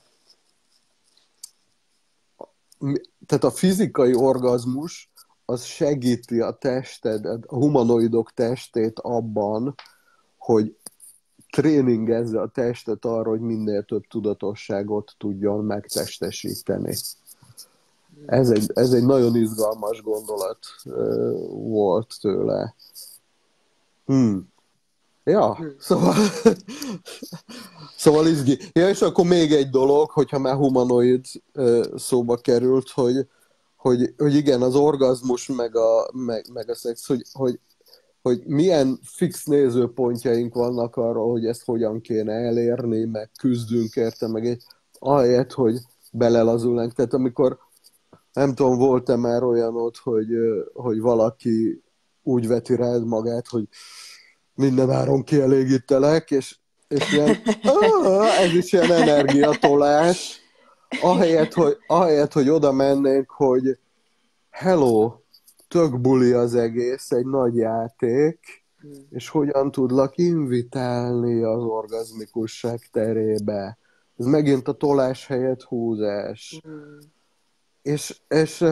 tehát a fizikai orgazmus az segíti a tested, a humanoidok testét abban, hogy tréningezze a testet arra, hogy minél több tudatosságot tudjon megtestesíteni. Ez egy, ez egy nagyon izgalmas gondolat volt tőle. Hmm. Ja, szóval, szóval izgi. Ja, és akkor még egy dolog, hogyha már humanoid szóba került, hogy, hogy, hogy igen, az orgazmus meg a, meg, meg a szex, hogy, hogy, hogy milyen fix nézőpontjaink vannak arra, hogy ezt hogyan kéne elérni, meg küzdünk érte, meg egy, ahelyett, hogy belelazulnánk. Tehát amikor, nem tudom, volt-e már olyan ott, hogy, hogy valaki úgy veti rád magát, hogy minden áron kielégítelek, és, és ilyen, ah, ez is ilyen energiatolás, ahelyett, hogy, ahelyett, hogy oda mennénk, hogy hello, tök buli az egész, egy nagy játék, és hogyan tudlak invitálni az orgazmikusság terébe. Ez megint a tolás helyett húzás. Mm. És, és,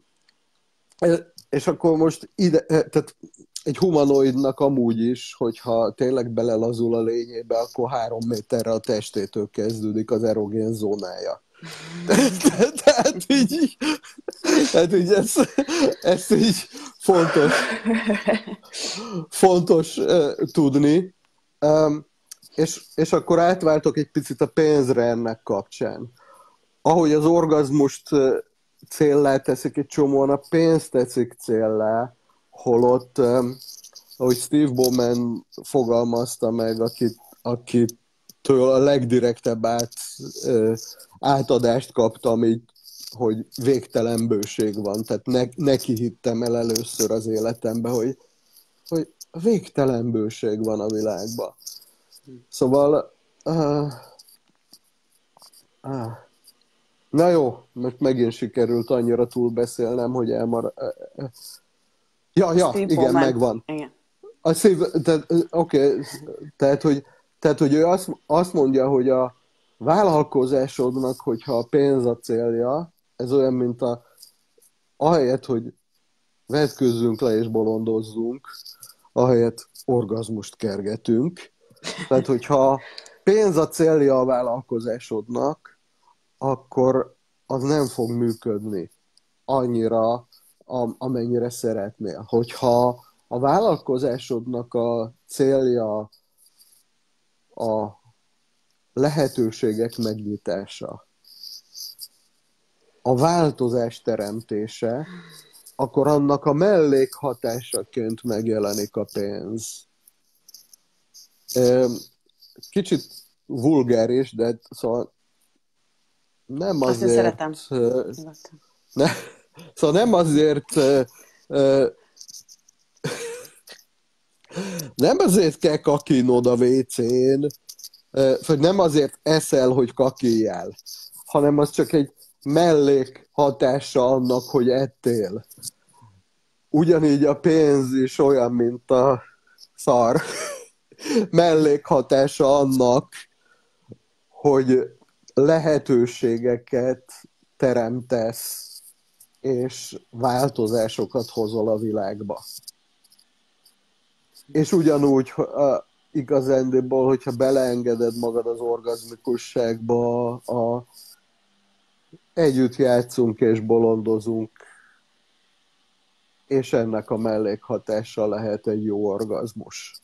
és akkor most ide, tehát egy humanoidnak amúgy is, hogyha tényleg belelazul a lényébe, akkor három méterre a testétől kezdődik az erogén zónája. Tehát így, tehát így ez, ez így fontos, fontos uh, tudni. Um, és, és akkor átváltok egy picit a pénzre ennek kapcsán. Ahogy az orgazmust céllá teszik egy csomóan, a pénzt teszik céllá, holott, ahogy Steve Bowman fogalmazta meg, akit, akitől a legdirektebb át, átadást kaptam, így, hogy végtelen bőség van. Tehát ne, neki hittem el először az életembe, hogy, hogy végtelen bőség van a világban. Szóval... Uh, uh, na jó, most megint sikerült annyira túlbeszélnem, hogy elmar... Ja, ja, Steve igen, Bowman. megvan. Igen. A Steve, tehát, oké, tehát, hogy, tehát, hogy ő azt, azt mondja, hogy a vállalkozásodnak, hogyha a pénz a célja, ez olyan, mint a ahelyett, hogy vetkőzzünk le és bolondozzunk, ahelyett orgazmust kergetünk. Tehát, hogyha pénz a célja a vállalkozásodnak, akkor az nem fog működni annyira, amennyire szeretnél. Hogyha a vállalkozásodnak a célja a lehetőségek megnyitása, a változás teremtése, akkor annak a mellékhatásaként megjelenik a pénz. Kicsit vulgáris, de szóval nem azért... Azt szeretem. Ne, szóval nem azért nem azért kell kakinod a vécén, vagy nem azért eszel, hogy kakiljál, hanem az csak egy mellék hatása annak, hogy ettél. Ugyanígy a pénz is olyan, mint a szar. Mellékhatása annak, hogy lehetőségeket teremtesz, és változásokat hozol a világba. És ugyanúgy uh, igazándiból, hogyha beleengeded magad az orgazmikusságba, a, együtt játszunk és bolondozunk, és ennek a mellékhatása lehet egy jó orgazmus.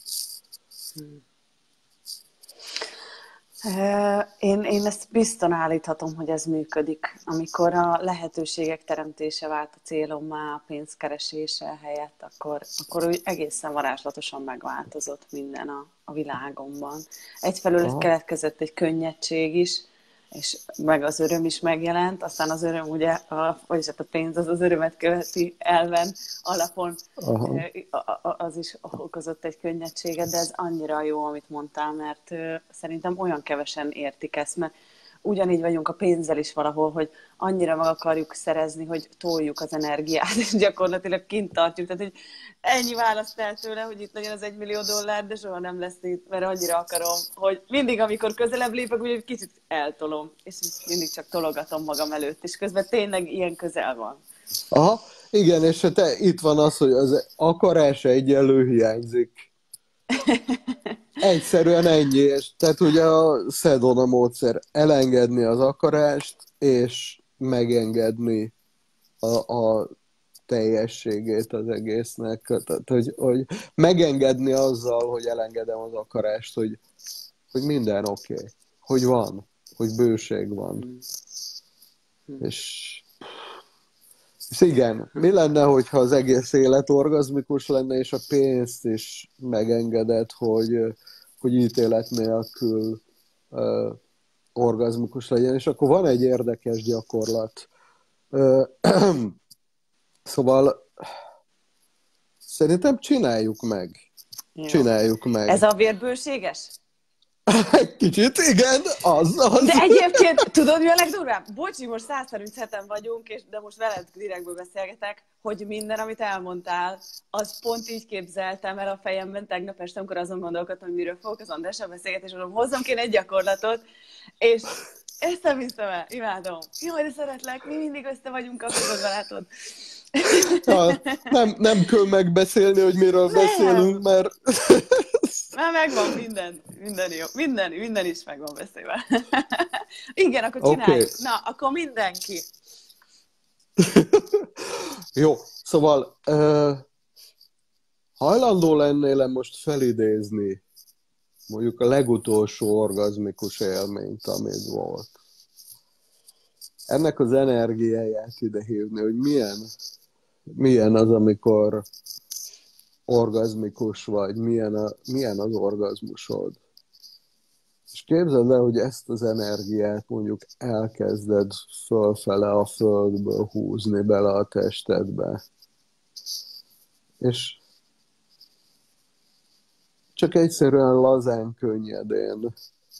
Én, én ezt biztosan állíthatom, hogy ez működik. Amikor a lehetőségek teremtése vált a célommá, a pénzkeresése helyett, akkor, akkor úgy egészen varázslatosan megváltozott minden a, a világomban. Egyfelől Aha. keletkezett egy könnyedség is, és meg az öröm is megjelent, aztán az öröm ugye, a, vagyis hát a pénz az az örömet követi elven, alapon Aha. az is okozott egy könnyedséget, de ez annyira jó, amit mondtál, mert szerintem olyan kevesen értik ezt, mert ugyanígy vagyunk a pénzzel is valahol, hogy annyira meg akarjuk szerezni, hogy toljuk az energiát, és gyakorlatilag kint tartjuk. Tehát, hogy ennyi választ el tőle, hogy itt legyen az egymillió dollár, de soha nem lesz itt, mert annyira akarom, hogy mindig, amikor közelebb lépek, úgy kicsit eltolom, és mindig csak tologatom magam előtt, és közben tényleg ilyen közel van. Aha, igen, és te, itt van az, hogy az akarás egyenlő hiányzik. Egyszerűen ennyi, és tehát ugye a Sedona módszer elengedni az akarást, és megengedni a, a teljességét az egésznek. Tehát, hogy, hogy megengedni azzal, hogy elengedem az akarást, hogy, hogy minden oké, okay, hogy van, hogy bőség van. Mm. És, és igen, mi lenne, hogyha az egész élet orgazmikus lenne, és a pénzt is megengedett, hogy hogy ítélet nélkül uh, orgazmikus legyen. És akkor van egy érdekes gyakorlat. Uh, szóval szerintem csináljuk meg. Jó. Csináljuk meg. Ez a vérbőséges? Egy kicsit, igen, az, az. De egyébként, tudod, mi a legdurvább? Bocsi, most száz harmincheten vagyunk, és, de most veled direktből beszélgetek, hogy minden, amit elmondtál, az pont így képzeltem el a fejemben tegnap este, amikor azon gondolkodtam, hogy miről fogok az Andrással beszélgetni, és mondom, hozzam kéne egy gyakorlatot, és ezt nem hiszem el, imádom. Jaj, de szeretlek, mi mindig össze vagyunk, akkor látod. Ja, nem, nem kell megbeszélni, hogy miről nem. beszélünk, mert... Már megvan minden, minden jó, minden, minden is megvan beszélve. Igen, akkor csináljuk. Okay. Na, akkor mindenki. Jó, szóval uh, hajlandó lennél most felidézni mondjuk a legutolsó orgazmikus élményt, amit volt. Ennek az energiáját ide hívni, hogy milyen, milyen az, amikor orgazmikus vagy, milyen, a, milyen az orgazmusod. És képzeld el, hogy ezt az energiát mondjuk elkezded fölfele a földből húzni bele a testedbe. És csak egyszerűen lazán, könnyedén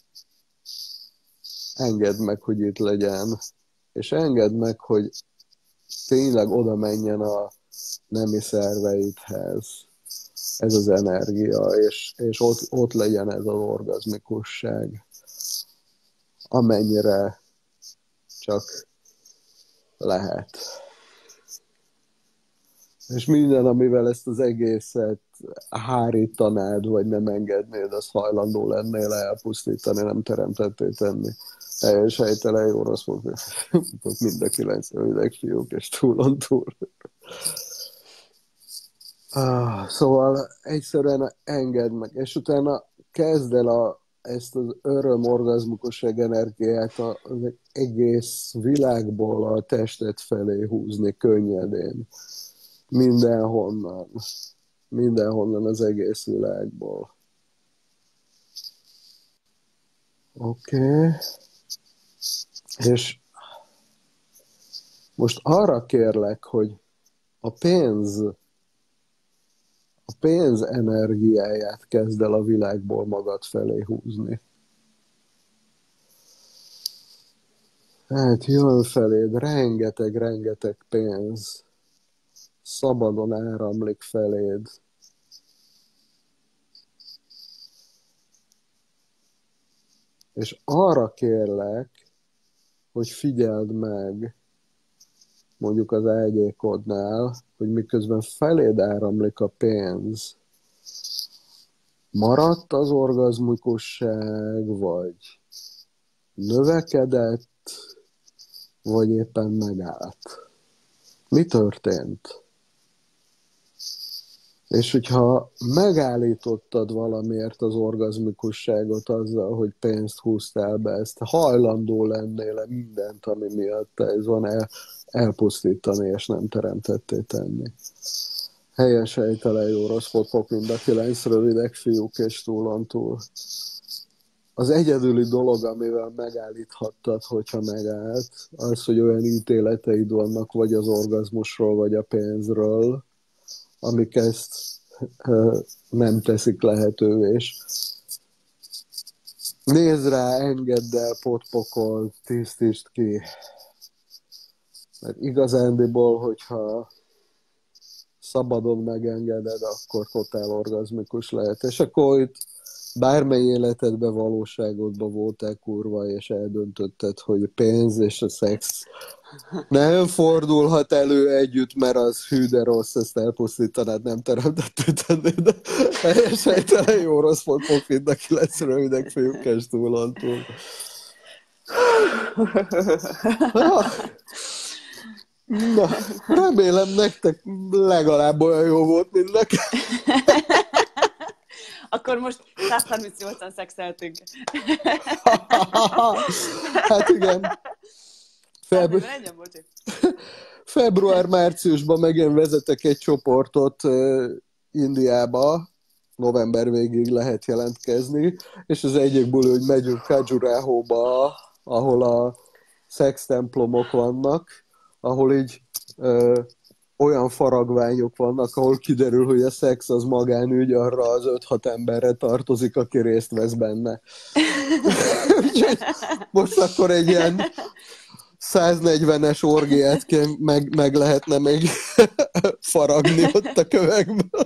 engedd meg, hogy itt legyen. És engedd meg, hogy tényleg oda menjen a nemi szerveidhez ez az energia, és, és ott, ott legyen ez az orgazmikusság, amennyire csak lehet. És minden, amivel ezt az egészet hárítanád, vagy nem engednéd, az hajlandó lennél elpusztítani, nem teremtetté tenni. Teljes helytelen, jó rossz volt, mind a kilenc rövidek fiúk, és túlon túl. Ah, szóval egyszerűen engedd meg, és utána kezd el a, ezt az öröm-orgazmikusság energiát az egész világból a testet felé húzni könnyedén. Mindenhonnan. Mindenhonnan az egész világból. Oké. Okay. És most arra kérlek, hogy a pénz a pénz energiáját kezd el a világból magad felé húzni. Hát jön feléd rengeteg-rengeteg pénz. Szabadon áramlik feléd. És arra kérlek, hogy figyeld meg, mondjuk az ágyékodnál, hogy miközben feléd áramlik a pénz, maradt az orgazmikusság, vagy növekedett, vagy éppen megállt. Mi történt? És hogyha megállítottad valamiért az orgazmikusságot azzal, hogy pénzt húztál be, ezt hajlandó lennél mindent, ami miatt ez van, el, elpusztítani, és nem teremtetté tenni. Helyes, helytelen, jó, rossz, popok, mind a kilenc rövidek fiúk, és túlon túl. Az egyedüli dolog, amivel megállíthattad, hogyha megállt, az, hogy olyan ítéleteid vannak, vagy az orgazmusról, vagy a pénzről, amik ezt uh, nem teszik lehetővé. És nézd rá, engedd el, potpokol, tisztítsd ki. Mert igazándiból, hogyha szabadon megengeded, akkor totál orgazmikus lehet. És akkor itt bármely életedben, valóságodban voltál kurva, és eldöntötted, hogy a pénz és a szex nem fordulhat elő együtt, mert az hű, de rossz, ezt elpusztítanád, nem teremtettél tenni, de helyes helytelen, jó rossz volt, fog mind a kilenc rövidek fiúk, és túlon túl. Na, remélem nektek legalább olyan jó volt, mint nekem. Akkor most száz harmincnyolcan szexeltünk. Hát igen. Febru... Február-márciusban megint vezetek egy csoportot uh, Indiába, november végig lehet jelentkezni, és az egyik buli, hogy megyünk Khajurahoba, ahol a szextemplomok vannak, ahol így uh, olyan faragványok vannak, ahol kiderül, hogy a szex az magánügy, arra az öt-hat emberre tartozik, aki részt vesz benne. Most akkor egy ilyen száznegyvenes orgiát meg, meg lehetne még faragni ott a kövekből.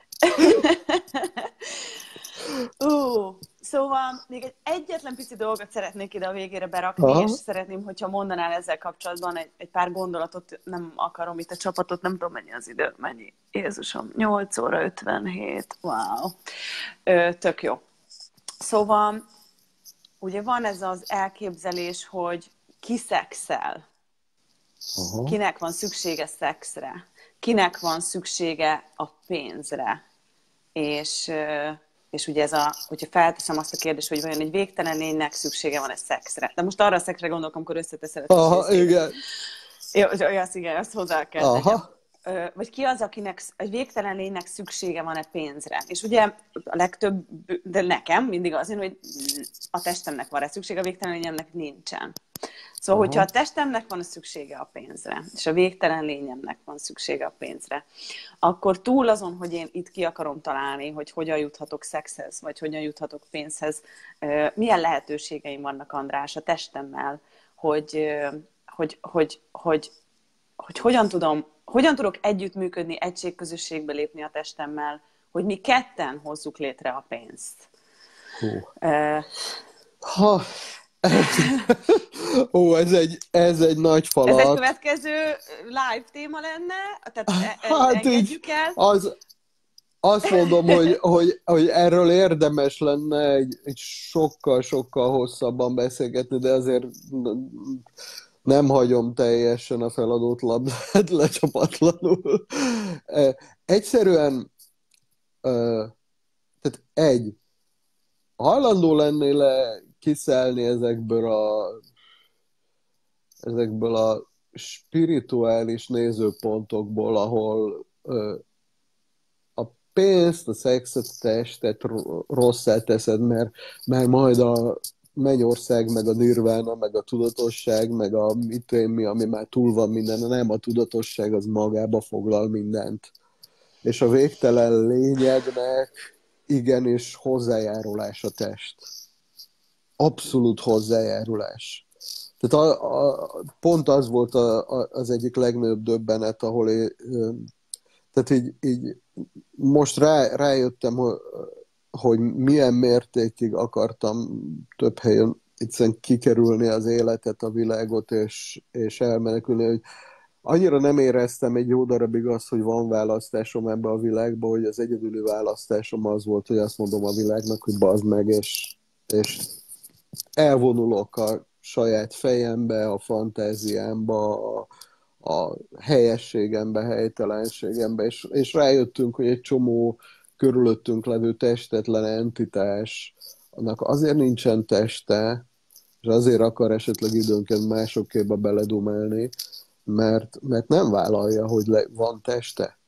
Uh, szóval még egy egyetlen pici dolgot szeretnék ide a végére berakni, aha, és szeretném, hogyha mondanál ezzel kapcsolatban egy, egy pár gondolatot, nem akarom itt a csapatot, nem tudom mennyi az idő, mennyi, Jézusom, nyolc óra ötvenhét, wow, Ö, tök jó. Szóval ugye van ez az elképzelés, hogy ki szexel, aha, kinek van szüksége szexre, kinek van szüksége a pénzre, és és ugye ez a, hogyha felteszem azt a kérdést, hogy vajon egy végtelen lénynek szüksége van-e szexre. De most arra a szexre gondolok, amikor összeteszed a Aha, igen. Jó, az igen, azt hozzá kell Aha. tegyem. Vagy ki az, akinek egy végtelen lénynek szüksége van-e pénzre? És ugye a legtöbb, de nekem mindig az én, hogy a testemnek van-e szüksége, a végtelen lényemnek nincsen. Szóval, Aha. hogyha a testemnek van szüksége a pénzre, és a végtelen lényemnek van szüksége a pénzre, akkor túl azon, hogy én itt ki akarom találni, hogy hogyan juthatok szexhez, vagy hogyan juthatok pénzhez, milyen lehetőségeim vannak, András, a testemmel, hogy, hogy, hogy, hogy, hogy hogyan tudom, hogyan tudok együttműködni, egységközösségbe lépni a testemmel, hogy mi ketten hozzuk létre a pénzt. Hú. Uh, ha... Ó, ez egy, ez egy nagy falat. Ez egy következő live téma lenne? Tehát hát engedjük el? Az, azt mondom, hogy, hogy, hogy erről érdemes lenne egy, egy sokkal-sokkal hosszabban beszélgetni, de azért nem hagyom teljesen a feladott labdát lecsapatlanul. Egyszerűen tehát egy, hajlandó lennél le kiszelni ezekből a ezekből a spirituális nézőpontokból, ahol ö, a pénzt, a szexet, a testet rosszá teszed, mert, mert majd a mennyország, meg a nirvána, meg a tudatosság, meg a mit én mi, ami már túl van minden, nem a tudatosság, az magába foglal mindent. És a végtelen lényednek igenis hozzájárulás a test. Abszolút hozzájárulás. Tehát a, a, pont az volt a, a, az egyik legnagyobb döbbenet, ahol én, tehát így, így most rá, rájöttem, hogy, hogy milyen mértékig akartam több helyen egyszerűen kikerülni az életet, a világot, és, és elmenekülni, hogy annyira nem éreztem egy jó darabig azt, hogy van választásom ebbe a világba, hogy az egyedüli választásom az volt, hogy azt mondom a világnak, hogy bazd meg, és, és elvonulok a saját fejembe, a fantáziámba, a, a helyességembe, helytelenségembe, és, és rájöttünk, hogy egy csomó körülöttünk levő testetlen entitás, annak azért nincsen teste, és azért akar esetleg időnként másokéba beledumálni, mert, mert nem vállalja, hogy le, van teste.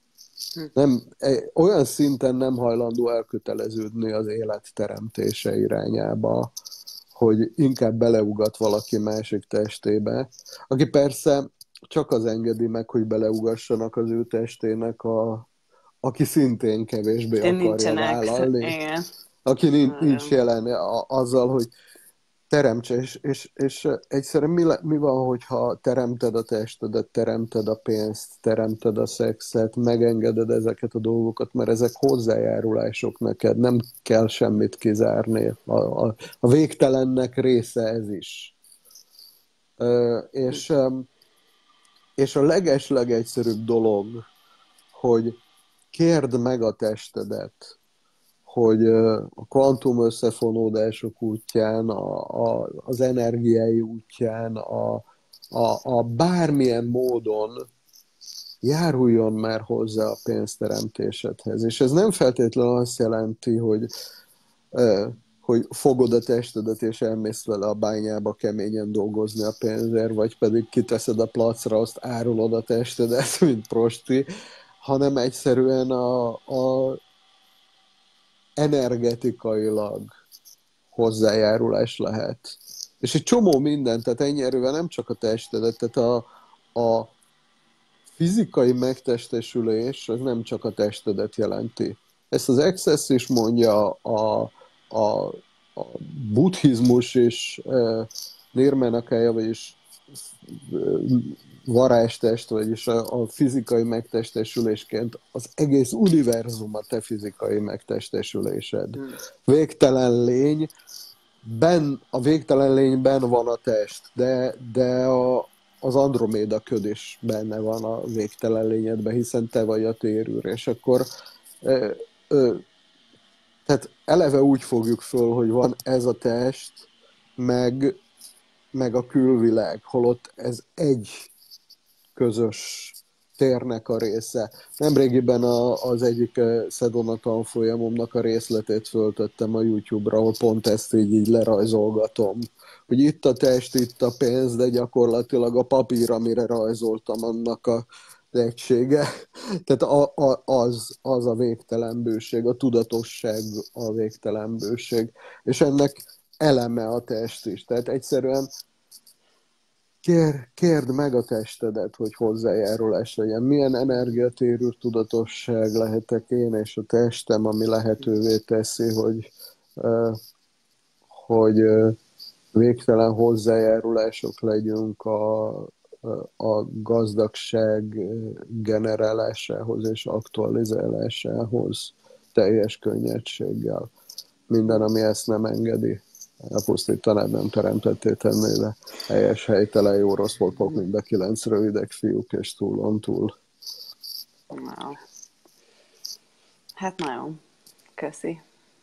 Nem, olyan szinten nem hajlandó elköteleződni az élet teremtése irányába, hogy inkább beleugat valaki másik testébe, aki persze csak az engedi meg, hogy beleugassanak az ő testének, a, aki szintén kevésbé Én akarja nincsenek. vállalni. Igen. Aki nincs, nincs jelen a, azzal, hogy teremtse, és, és, és egyszerűen mi, mi van, hogyha teremted a testedet, teremted a pénzt, teremted a szexet, megengeded ezeket a dolgokat, mert ezek hozzájárulások neked, nem kell semmit kizárni. A, a, a végtelennek része ez is. Ö, és, és a leges-legegyszerűbb dolog, hogy kérd meg a testedet, hogy a kvantum összefonódások útján, a, a, az energiái útján, a, a, a bármilyen módon járuljon már hozzá a pénzteremtésedhez. És ez nem feltétlenül azt jelenti, hogy, hogy fogod a testedet és elmész vele a bányába keményen dolgozni a pénzért, vagy pedig kiteszed a placra, azt árulod a testedet, mint prosti, hanem egyszerűen a, a energetikailag hozzájárulás lehet. És egy csomó minden, tehát ennyi erővel nem csak a testedet, tehát a, a fizikai megtestesülés az nem csak a testedet jelenti. Ezt az Access is mondja, a, a, a buddhizmus is e, nirmánakája, vagyis varázstest, vagyis a, a fizikai megtestesülésként az egész univerzum a te fizikai megtestesülésed. Hmm. Végtelen lény, ben, a végtelen lényben van a test, de, de a, az Androméda köd is benne van a végtelen lényedben, hiszen te vagy a térűr, és akkor ö, ö, tehát eleve úgy fogjuk föl, hogy van ez a test, meg, meg a külvilág, holott ez egy közös térnek a része. Nemrégiben a, az egyik Sedona tanfolyamomnak a részletét föltöttem a YouTube-ra, ahol pont ezt így, így lerajzolgatom. Hogy itt a test, itt a pénz, de gyakorlatilag a papír, amire rajzoltam, annak a egysége. Tehát a, a, az, az a végtelen bőség, a tudatosság a végtelen bőség. És ennek eleme a test is. Tehát egyszerűen Kér, kérd meg a testedet, hogy hozzájárulás legyen. Milyen energiatérű tudatosság lehetek én és a testem, ami lehetővé teszi, hogy, hogy végtelen hozzájárulások legyünk a, a gazdagság generálásához és aktualizálásához teljes könnyedséggel. Minden, ami ezt nem engedi, elpusztítanád, nem teremtetté tenné, de helyes, helytelen, jó, rossz voltok, mind a kilenc rövidek fiúk, és túlon túl. Wow. Hát nagyon. Köszi.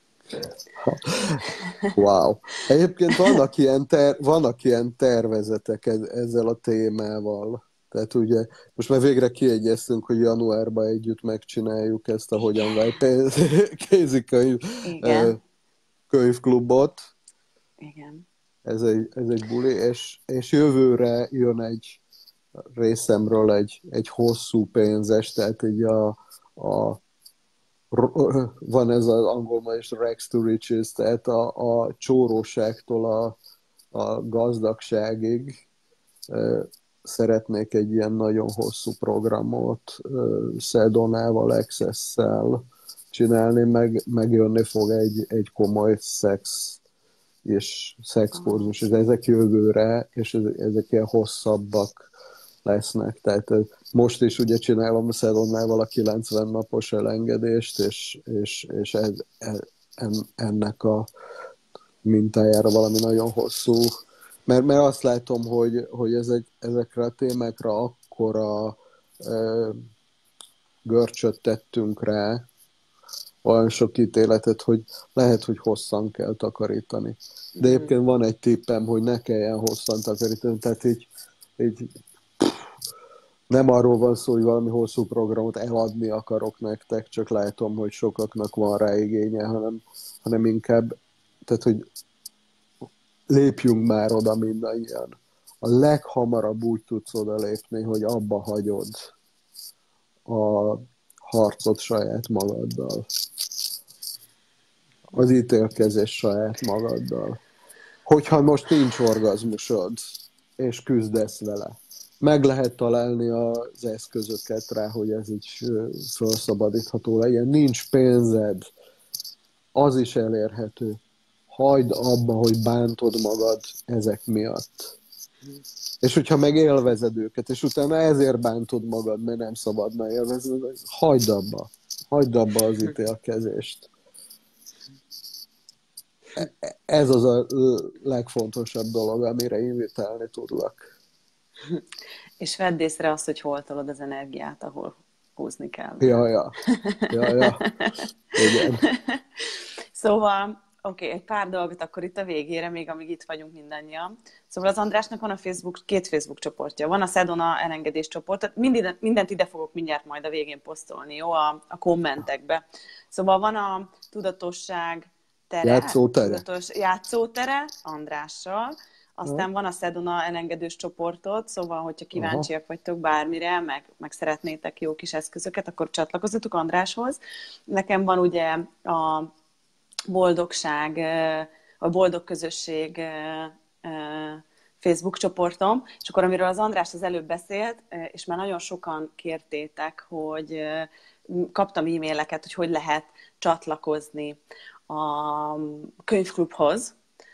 Wow. Egyébként vannak ilyen, ter- vannak ilyen tervezetek ezzel a témával. Tehát ugye, most már végre kiegyeztünk, hogy januárban együtt megcsináljuk ezt a Hogyan Válj kézikönyv könyvklubot. Igen. Ez egy, ez egy buli, és, és jövőre jön egy részemről egy, egy hosszú pénzes, tehát így a, a van ez az angolban is rags to riches, tehát a, a csóróságtól a, a gazdagságig szeretnék egy ilyen nagyon hosszú programot Sedonával, Access-szel csinálni, meg, megjönni fog egy, egy komoly szex és szexkurzus, és ezek jövőre, és ezek ilyen hosszabbak lesznek. Tehát most is ugye csinálom a Sedonával a kilencven napos elengedést, és, és, és ez, en, ennek a mintájára valami nagyon hosszú, mert, mert azt látom, hogy, hogy ezek, ezekre a témákra akkora e, görcsöt tettünk rá, olyan sok ítéletet, hogy lehet, hogy hosszan kell takarítani. De egyébként van egy tippem, hogy ne kelljen hosszan takarítani, tehát így, így nem arról van szó, hogy valami hosszú programot eladni akarok nektek, csak látom, hogy sokaknak van rá igénye, hanem, hanem inkább, tehát, hogy lépjünk már oda mindannyian. A leghamarabb úgy tudsz oda lépni, hogy abba hagyod a harcot saját magaddal. Az ítélkezés saját magaddal. Hogyha most nincs orgazmusod, és küzdesz vele, meg lehet találni az eszközöket rá, hogy ez így felszabadítható legyen. Nincs pénzed, az is elérhető. Hagyd abba, hogy bántod magad ezek miatt. És hogyha meg élvezed őket, és utána ezért bántod magad, mert nem szabadna élvezni, hagyd abba. Hagyd abba az ítélkezést. Ez az a legfontosabb dolog, amire invitálni tudlak. És vedd észre azt, hogy hol tolod az energiát, ahol húzni kell. Ja, ja. Ja, ja. Igen. Szóval, oké, okay, egy pár dolgot akkor itt a végére, még amíg itt vagyunk mindannyian. Szóval az Andrásnak van a Facebook, két Facebook csoportja. Van a Sedona elengedés csoport, mindent, mindent ide fogok mindjárt majd a végén posztolni, jó, a, a kommentekbe. Szóval van a tudatosság tere, játszótere. Tudatos játszótere Andrással, aztán van a Sedona elengedős csoportot, szóval, hogyha kíváncsiak Aha. vagytok bármire, meg, meg szeretnétek jó kis eszközöket, akkor csatlakozzatok Andráshoz. Nekem van ugye a boldogság, a boldog közösség Facebook csoportom, és akkor amiről az András az előbb beszélt, és már nagyon sokan kértétek, hogy kaptam e-maileket, hogy hogy lehet csatlakozni a könyvklubhoz,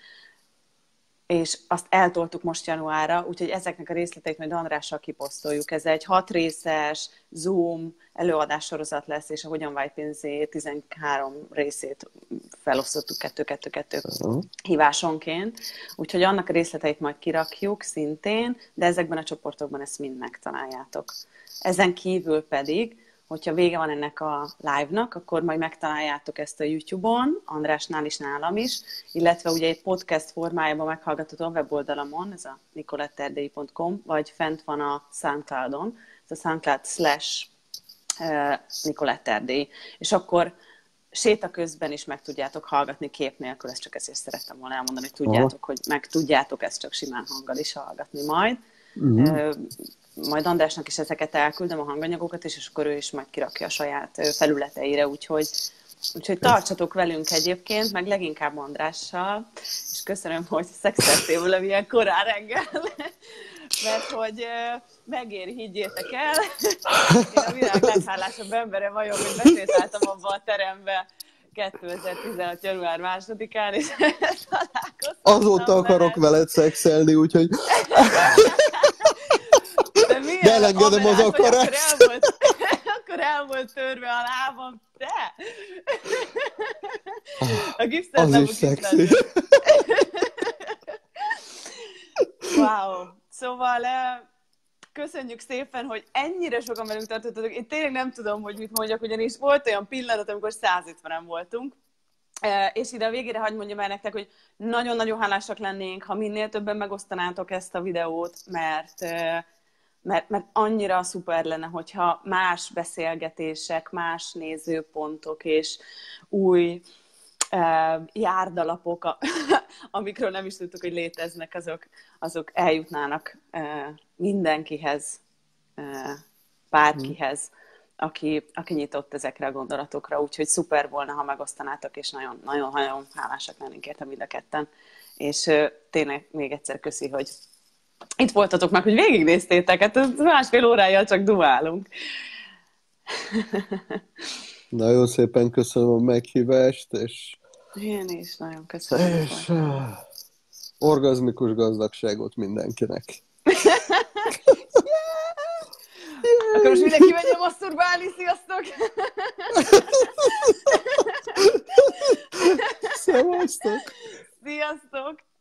és azt eltoltuk most januárra, úgyhogy ezeknek a részleteit majd Andrással kiposztoljuk. Ez egy hat részes Zoom előadássorozat lesz, és a Hogyan Válj pénzé tizenhárom részét felosztottuk kettő-kettő-kettő hívásonként. Úgyhogy annak a részleteit majd kirakjuk szintén, de ezekben a csoportokban ezt mind megtaláljátok. Ezen kívül pedig, hogyha vége van ennek a live-nak, akkor majd megtaláljátok ezt a YouTube-on, Andrásnál is, nálam is, illetve ugye egy podcast formájában meghallgatható a weboldalamon, ez a nicoletterdei pont com, vagy fent van a SoundCloud-on, ez a SoundCloud slash Nicoletterdei, és akkor séta közben is meg tudjátok hallgatni kép nélkül, ezt csak ezért szerettem volna elmondani, hogy tudjátok, Aha. hogy meg tudjátok ezt csak simán hanggal is hallgatni majd. Uh-huh. Majd Andrásnak is ezeket elküldöm, a hanganyagokat is, és akkor ő is majd kirakja a saját felületeire, úgyhogy, úgyhogy tartsatok velünk egyébként, meg leginkább Andrással, és köszönöm, hogy szexeltél ilyen korán reggel, mert hogy megéri, higgyétek el. Én a világ leghálásabb embere vagyok, hogy besétáltam abba a terembe kétezer-tizenhat. január másodikán, és találkoztam. Azóta akarok veled szexelni, úgyhogy... De, De elengedem az akarást. Akkor el, volt, akkor el volt törve a lábam, te! A gipszet az is szexi. Wow! Szóval köszönjük szépen, hogy ennyire sokan velünk tartottatok. Én tényleg nem tudom, hogy mit mondjak, ugyanis volt olyan pillanat, amikor száz ötvenen voltunk. És ide a végére hadd mondjam el nektek, hogy nagyon-nagyon hálásak lennénk, ha minél többen megosztanátok ezt a videót, mert, mert, mert annyira szuper lenne, hogyha más beszélgetések, más nézőpontok és új járdalapok, amikről nem is tudtuk, hogy léteznek, azok, azok eljutnának mindenkihez, bárkihez, aki, aki nyitott ezekre a gondolatokra. Úgyhogy szuper volna, ha megosztanátok, és nagyon-nagyon hálásak lennénk érte mind a ketten. És tényleg még egyszer köszi, hogy itt voltatok meg, hogy végignéztétek, hát másfél órájal csak duálunk. Nagyon szépen köszönöm a meghívást, és én is nagyon köszönöm. És uh, orgazmikus gazdagságot mindenkinek. Yeah! Akkor most mindenki menjen masturbálni, sziasztok! Szevasztok! Sziasztok!